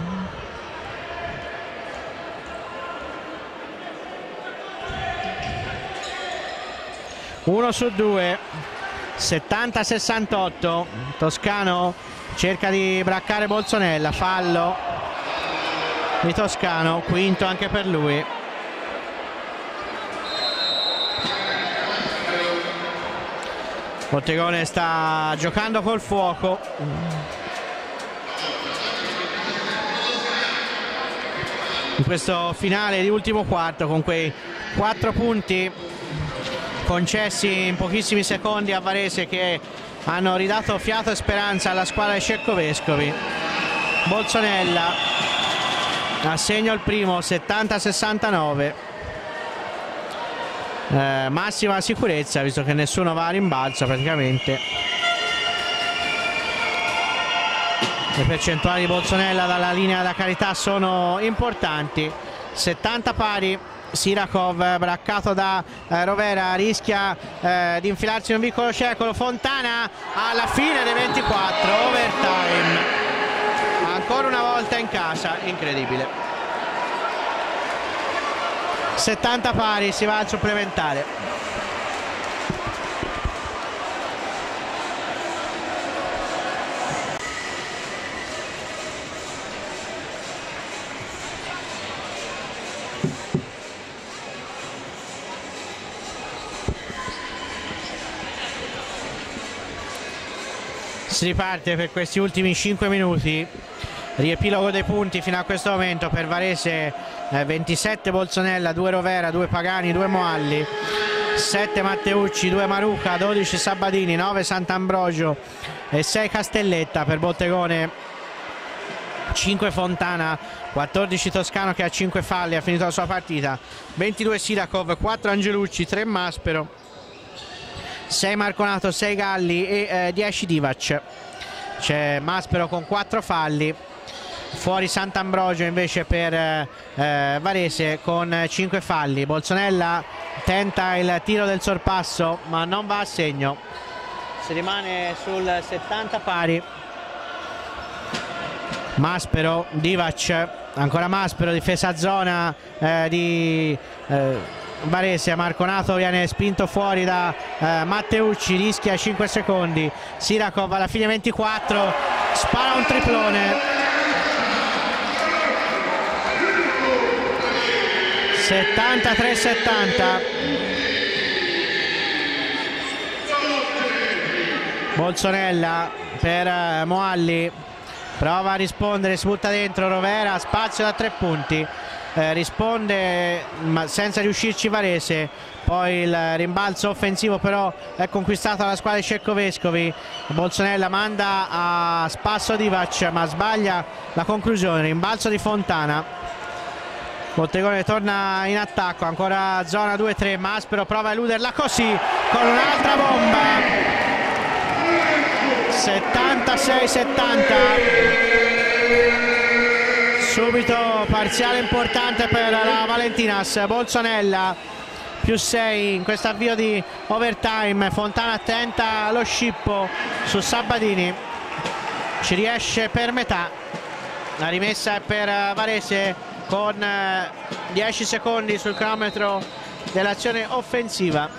Uno su due. settanta sessantotto. Toscano cerca di braccare Bolzonella. Fallo di Toscano, quinto anche per lui. Bottegone sta giocando col fuoco. In questo finale di ultimo quarto, con quei quattro punti concessi in pochissimi secondi a Varese, che hanno ridato fiato e speranza alla squadra di Cecco Vescovi. Bolzonella assegna il primo, settanta sessantanove. Eh, massima sicurezza, visto che nessuno va a rimbalzo praticamente. Le percentuali di Bolzonella dalla linea da carità sono importanti. settanta pari. Sirakov, braccato da eh, Rovera, rischia eh, di infilarsi in un piccolo circolo. Fontana alla fine dei ventiquattro, overtime, ancora una volta in casa, incredibile. settanta pari, si va al supplementare. Si riparte per questi ultimi cinque minuti. Riepilogo dei punti fino a questo momento per Varese: eh, ventisette Bolzonella, due Rovera, due Pagani, due Moalli, sette Matteucci, due Maruca, dodici Sabatini, nove Sant'Ambrogio e sei Castelletta. Per Bottegone cinque Fontana, quattordici Toscano, che ha cinque falli, ha finito la sua partita, ventidue Sirakov, quattro Angelucci, tre Maspero, sei Marconato, sei Galli e eh, dieci Divac. C'è Maspero con quattro falli. Fuori Sant'Ambrogio invece per eh, Varese con cinque falli. Bolzonella tenta il tiro del sorpasso ma non va a segno. Si rimane sul settanta pari. Maspero, Divac, ancora Maspero, difesa a zona eh, di eh, Varese. Marconato viene spinto fuori da eh, Matteucci, rischia cinque secondi. Sirakov alla fine ventiquattro, spara un triplone. settantatré settanta. Bolzonella per eh, Moalli, prova a rispondere, si butta dentro Rovera, spazio da tre punti. Eh, risponde ma senza riuscirci Varese. Poi il rimbalzo offensivo però è conquistato dalla squadra di Cecco Vescovi. Bolzonella manda a spasso Divac ma sbaglia la conclusione. Rimbalzo di Fontana. Bottegone torna in attacco, ancora zona due tre. Maspero prova a eluderla così con un'altra bomba. settantasei settanta. Subito parziale importante per la Valentinas. Bolsonella più sei in questo avvio di overtime. Fontana attenta allo scippo su Sabatini, ci riesce per metà. La rimessa è per Varese con dieci secondi sul cronometro dell'azione offensiva.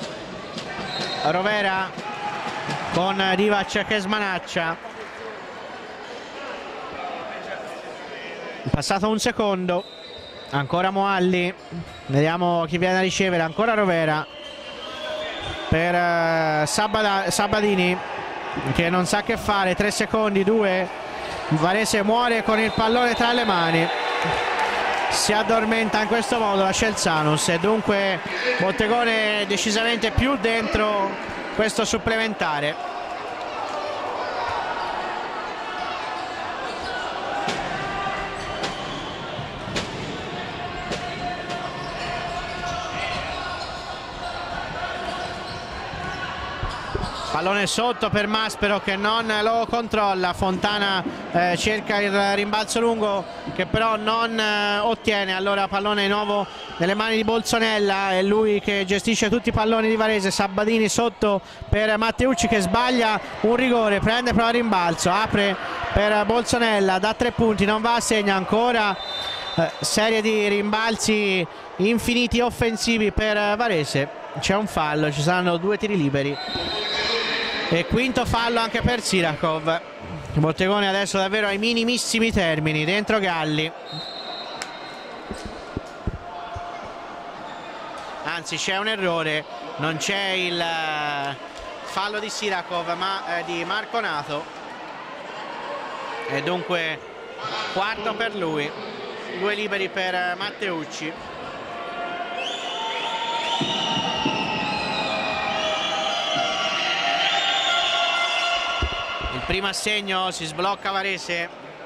Rovera con Divac che smanaccia. Passato un secondo, ancora Moalli, vediamo chi viene a ricevere. Ancora Rovera per uh, Sabada, Sabatini che non sa che fare. Tre secondi, due. Varese muore con il pallone tra le mani, si addormenta in questo modo la Celsanus e dunque Bottegone decisamente più dentro questo supplementare. Pallone sotto per Maspero che non lo controlla. Fontana eh, cerca il rimbalzo lungo che però non eh, ottiene. Allora pallone di nuovo nelle mani di Bolsonella, è lui che gestisce tutti i palloni di Varese. Sabatini sotto per Matteucci che sbaglia un rigore, prende però il rimbalzo, apre per Bolsonella da tre punti, non va a segno. Ancora eh, serie di rimbalzi infiniti offensivi per Varese. C'è un fallo, ci saranno due tiri liberi e quinto fallo anche per Sirakov. Bottegone adesso davvero ai minimissimi termini dentro Galli. Anzi c'è un errore, non c'è il fallo di Sirakov ma eh, di Marconato e dunque quarto per lui, due liberi per Matteucci. Il primo assegno, si sblocca Varese.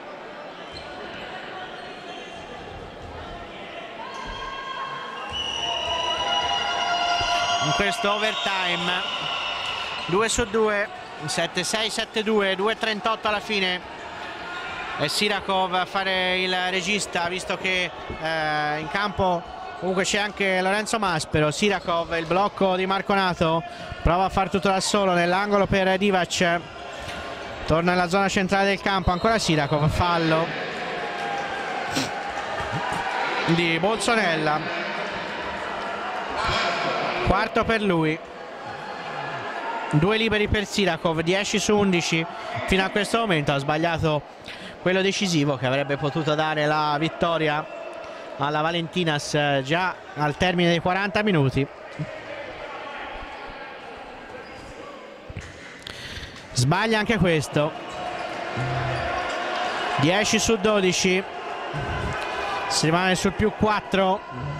In questo overtime due su due, sette sei sette due, due trentotto alla fine. E Sirakov a fare il regista, visto che eh, in campo comunque c'è anche Lorenzo Maspero. Sirakov, il blocco di Marconato, prova a far tutto da solo nell'angolo per Divac. Torna nella zona centrale del campo, ancora Sirakov, fallo di Bolsonella, quarto per lui, due liberi per Sirakov, dieci su undici fino a questo momento. Ha sbagliato quello decisivo che avrebbe potuto dare la vittoria alla Valentinas già al termine dei quaranta minuti. Sbaglia anche questo, dieci su dodici, si rimane sul più quattro,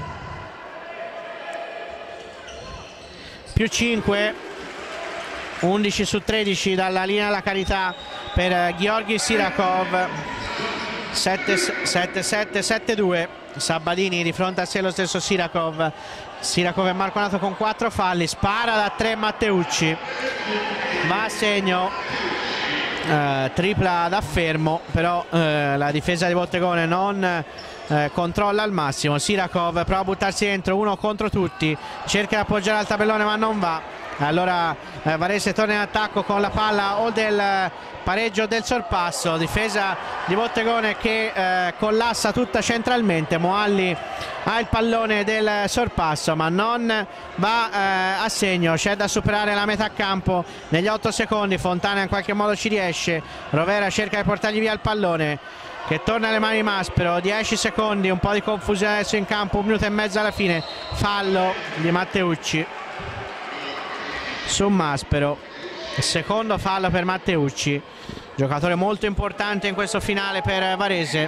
più cinque, undici su tredici dalla linea alla carità per Gheorghi Sirakov. Sette sette sette due. Sabatini di fronte a sé lo stesso Sirakov. Sirakov è Marconato con quattro falli, spara da tre Matteucci, va a segno, eh, tripla da fermo, però eh, la difesa di Bottegone non eh, controlla al massimo. Sirakov prova a buttarsi dentro, uno contro tutti, cerca di appoggiare al tabellone ma non va. Allora eh, Varese torna in attacco con la palla o del pareggio del sorpasso. Difesa di Bottegone che eh, collassa tutta centralmente. Moalli ha il pallone del sorpasso ma non va eh, a segno. C'è da superare la metà campo negli otto secondi. Fontana in qualche modo ci riesce. Rovera cerca di portargli via il pallone che torna alle mani di Maspero. Dieci secondi, un po' di confusione adesso in campo, un minuto e mezzo alla fine. Fallo di Matteucci su Maspero, secondo fallo per Matteucci, giocatore molto importante in questo finale per Varese.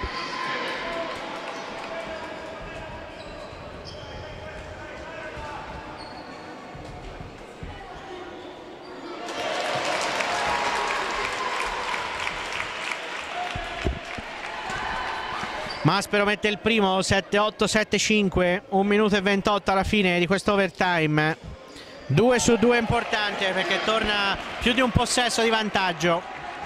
Maspero mette il primo, sette otto sette cinque, un minuto e ventotto alla fine di questo overtime. due su due importante perché torna più di un possesso di vantaggio.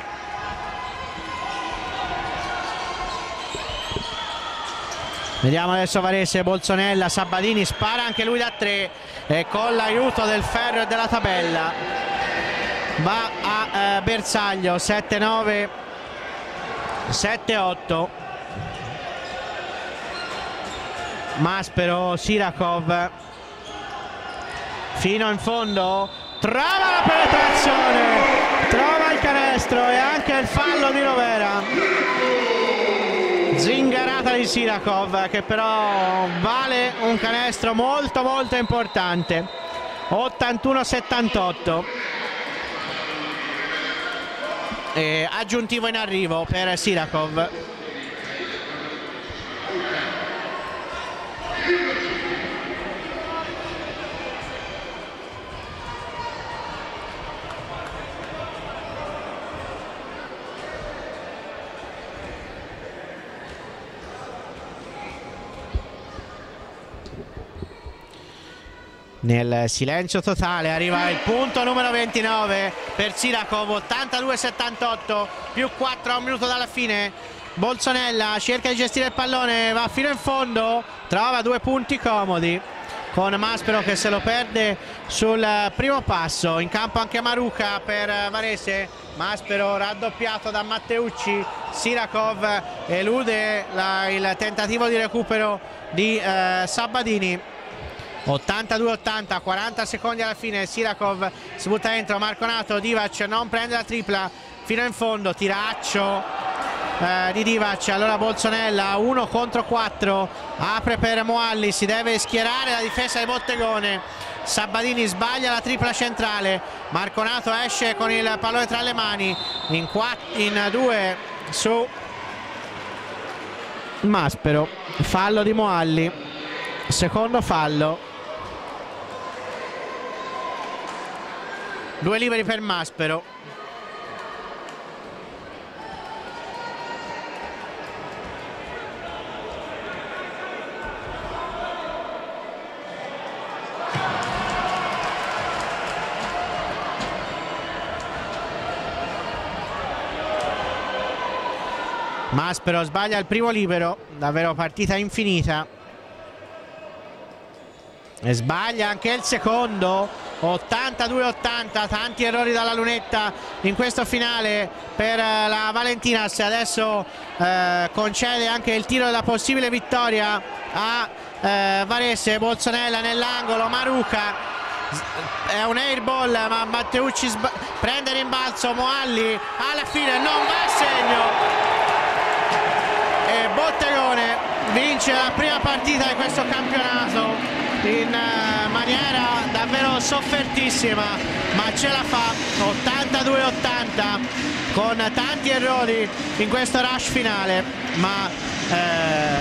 Vediamo adesso Varese, Bolzonella, Sabatini spara anche lui da tre e con l'aiuto del ferro e della tabella va a eh, bersaglio. Sette nove, sette otto. Maspero, Sirakov fino in fondo, trova la penetrazione, trova il canestro e anche il fallo di Rovera. Zingarata di Sirakov che però vale un canestro molto molto importante. Ottantuno settantotto. E aggiuntivo in arrivo per Sirakov. Nel silenzio totale arriva il punto numero ventinove per Sirakov. Ottantadue settantotto, più quattro a un minuto dalla fine. Bolzonella cerca di gestire il pallone, va fino in fondo, trova due punti comodi con Maspero che se lo perde sul primo passo. In campo anche Maruca per Varese. Maspero raddoppiato da Matteucci. Sirakov elude la, il tentativo di recupero di eh, Sabatini. Ottantadue ottanta, quaranta secondi alla fine. Sirakov si butta dentro, Marconato, Divac non prende la tripla fino in fondo, tiraccio eh, di Divac. Allora Bolzonella uno contro quattro, apre per Moalli, si deve schierare la difesa di Bottegone. Sabatini sbaglia la tripla centrale, Marconato esce con il pallone tra le mani, in, in due su Maspero. Fallo di Moalli, secondo fallo. Due liberi per Maspero. Maspero sbaglia il primo libero, davvero partita infinita. E sbaglia anche il secondo. Ottantadue ottanta, tanti errori dalla lunetta in questo finale per la Valentinas. Adesso eh, concede anche il tiro della possibile vittoria a eh, Varese. Bolzonella nell'angolo, Maruca, è un airball ma Matteucci prende rimbalzo, Moalli alla fine non va a segno e Bottegone vince la prima partita di questo campionato in uh, maniera davvero soffertissima, ma ce la fa. Ottantadue ottanta con tanti errori in questo rush finale, ma eh,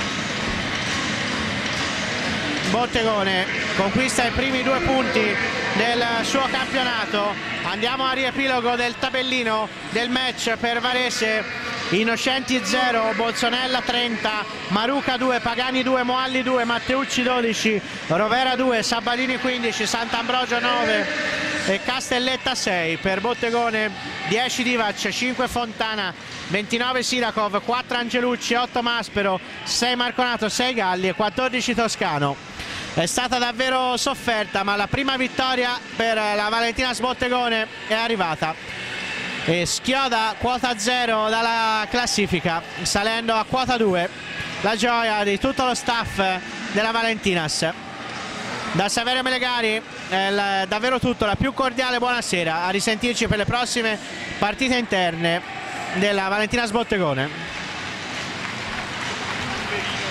Bottegone conquista i primi due punti del suo campionato. Andiamo a riepilogo del tabellino del match per Varese. Innocenti zero, Bolzonella trenta, Maruca due, Pagani due, Moalli due, Matteucci dodici, Rovera due, Sabatini quindici, Sant'Ambrogio nove e Castelletta sei. Per Bottegone dieci Divac, cinque Fontana, ventinove Sirakov, quattro Angelucci, otto Maspero, sei Marconato, sei Galli e quattordici Toscano. È stata davvero sofferta, ma la prima vittoria per la Valentinas Bottegone è arrivata e schioda quota zero dalla classifica, salendo a quota due. La gioia di tutto lo staff della Valentinas. Da Saverio Melegari è davvero tutto, la più cordiale buonasera, a risentirci per le prossime partite interne della Valentinas Bottegone.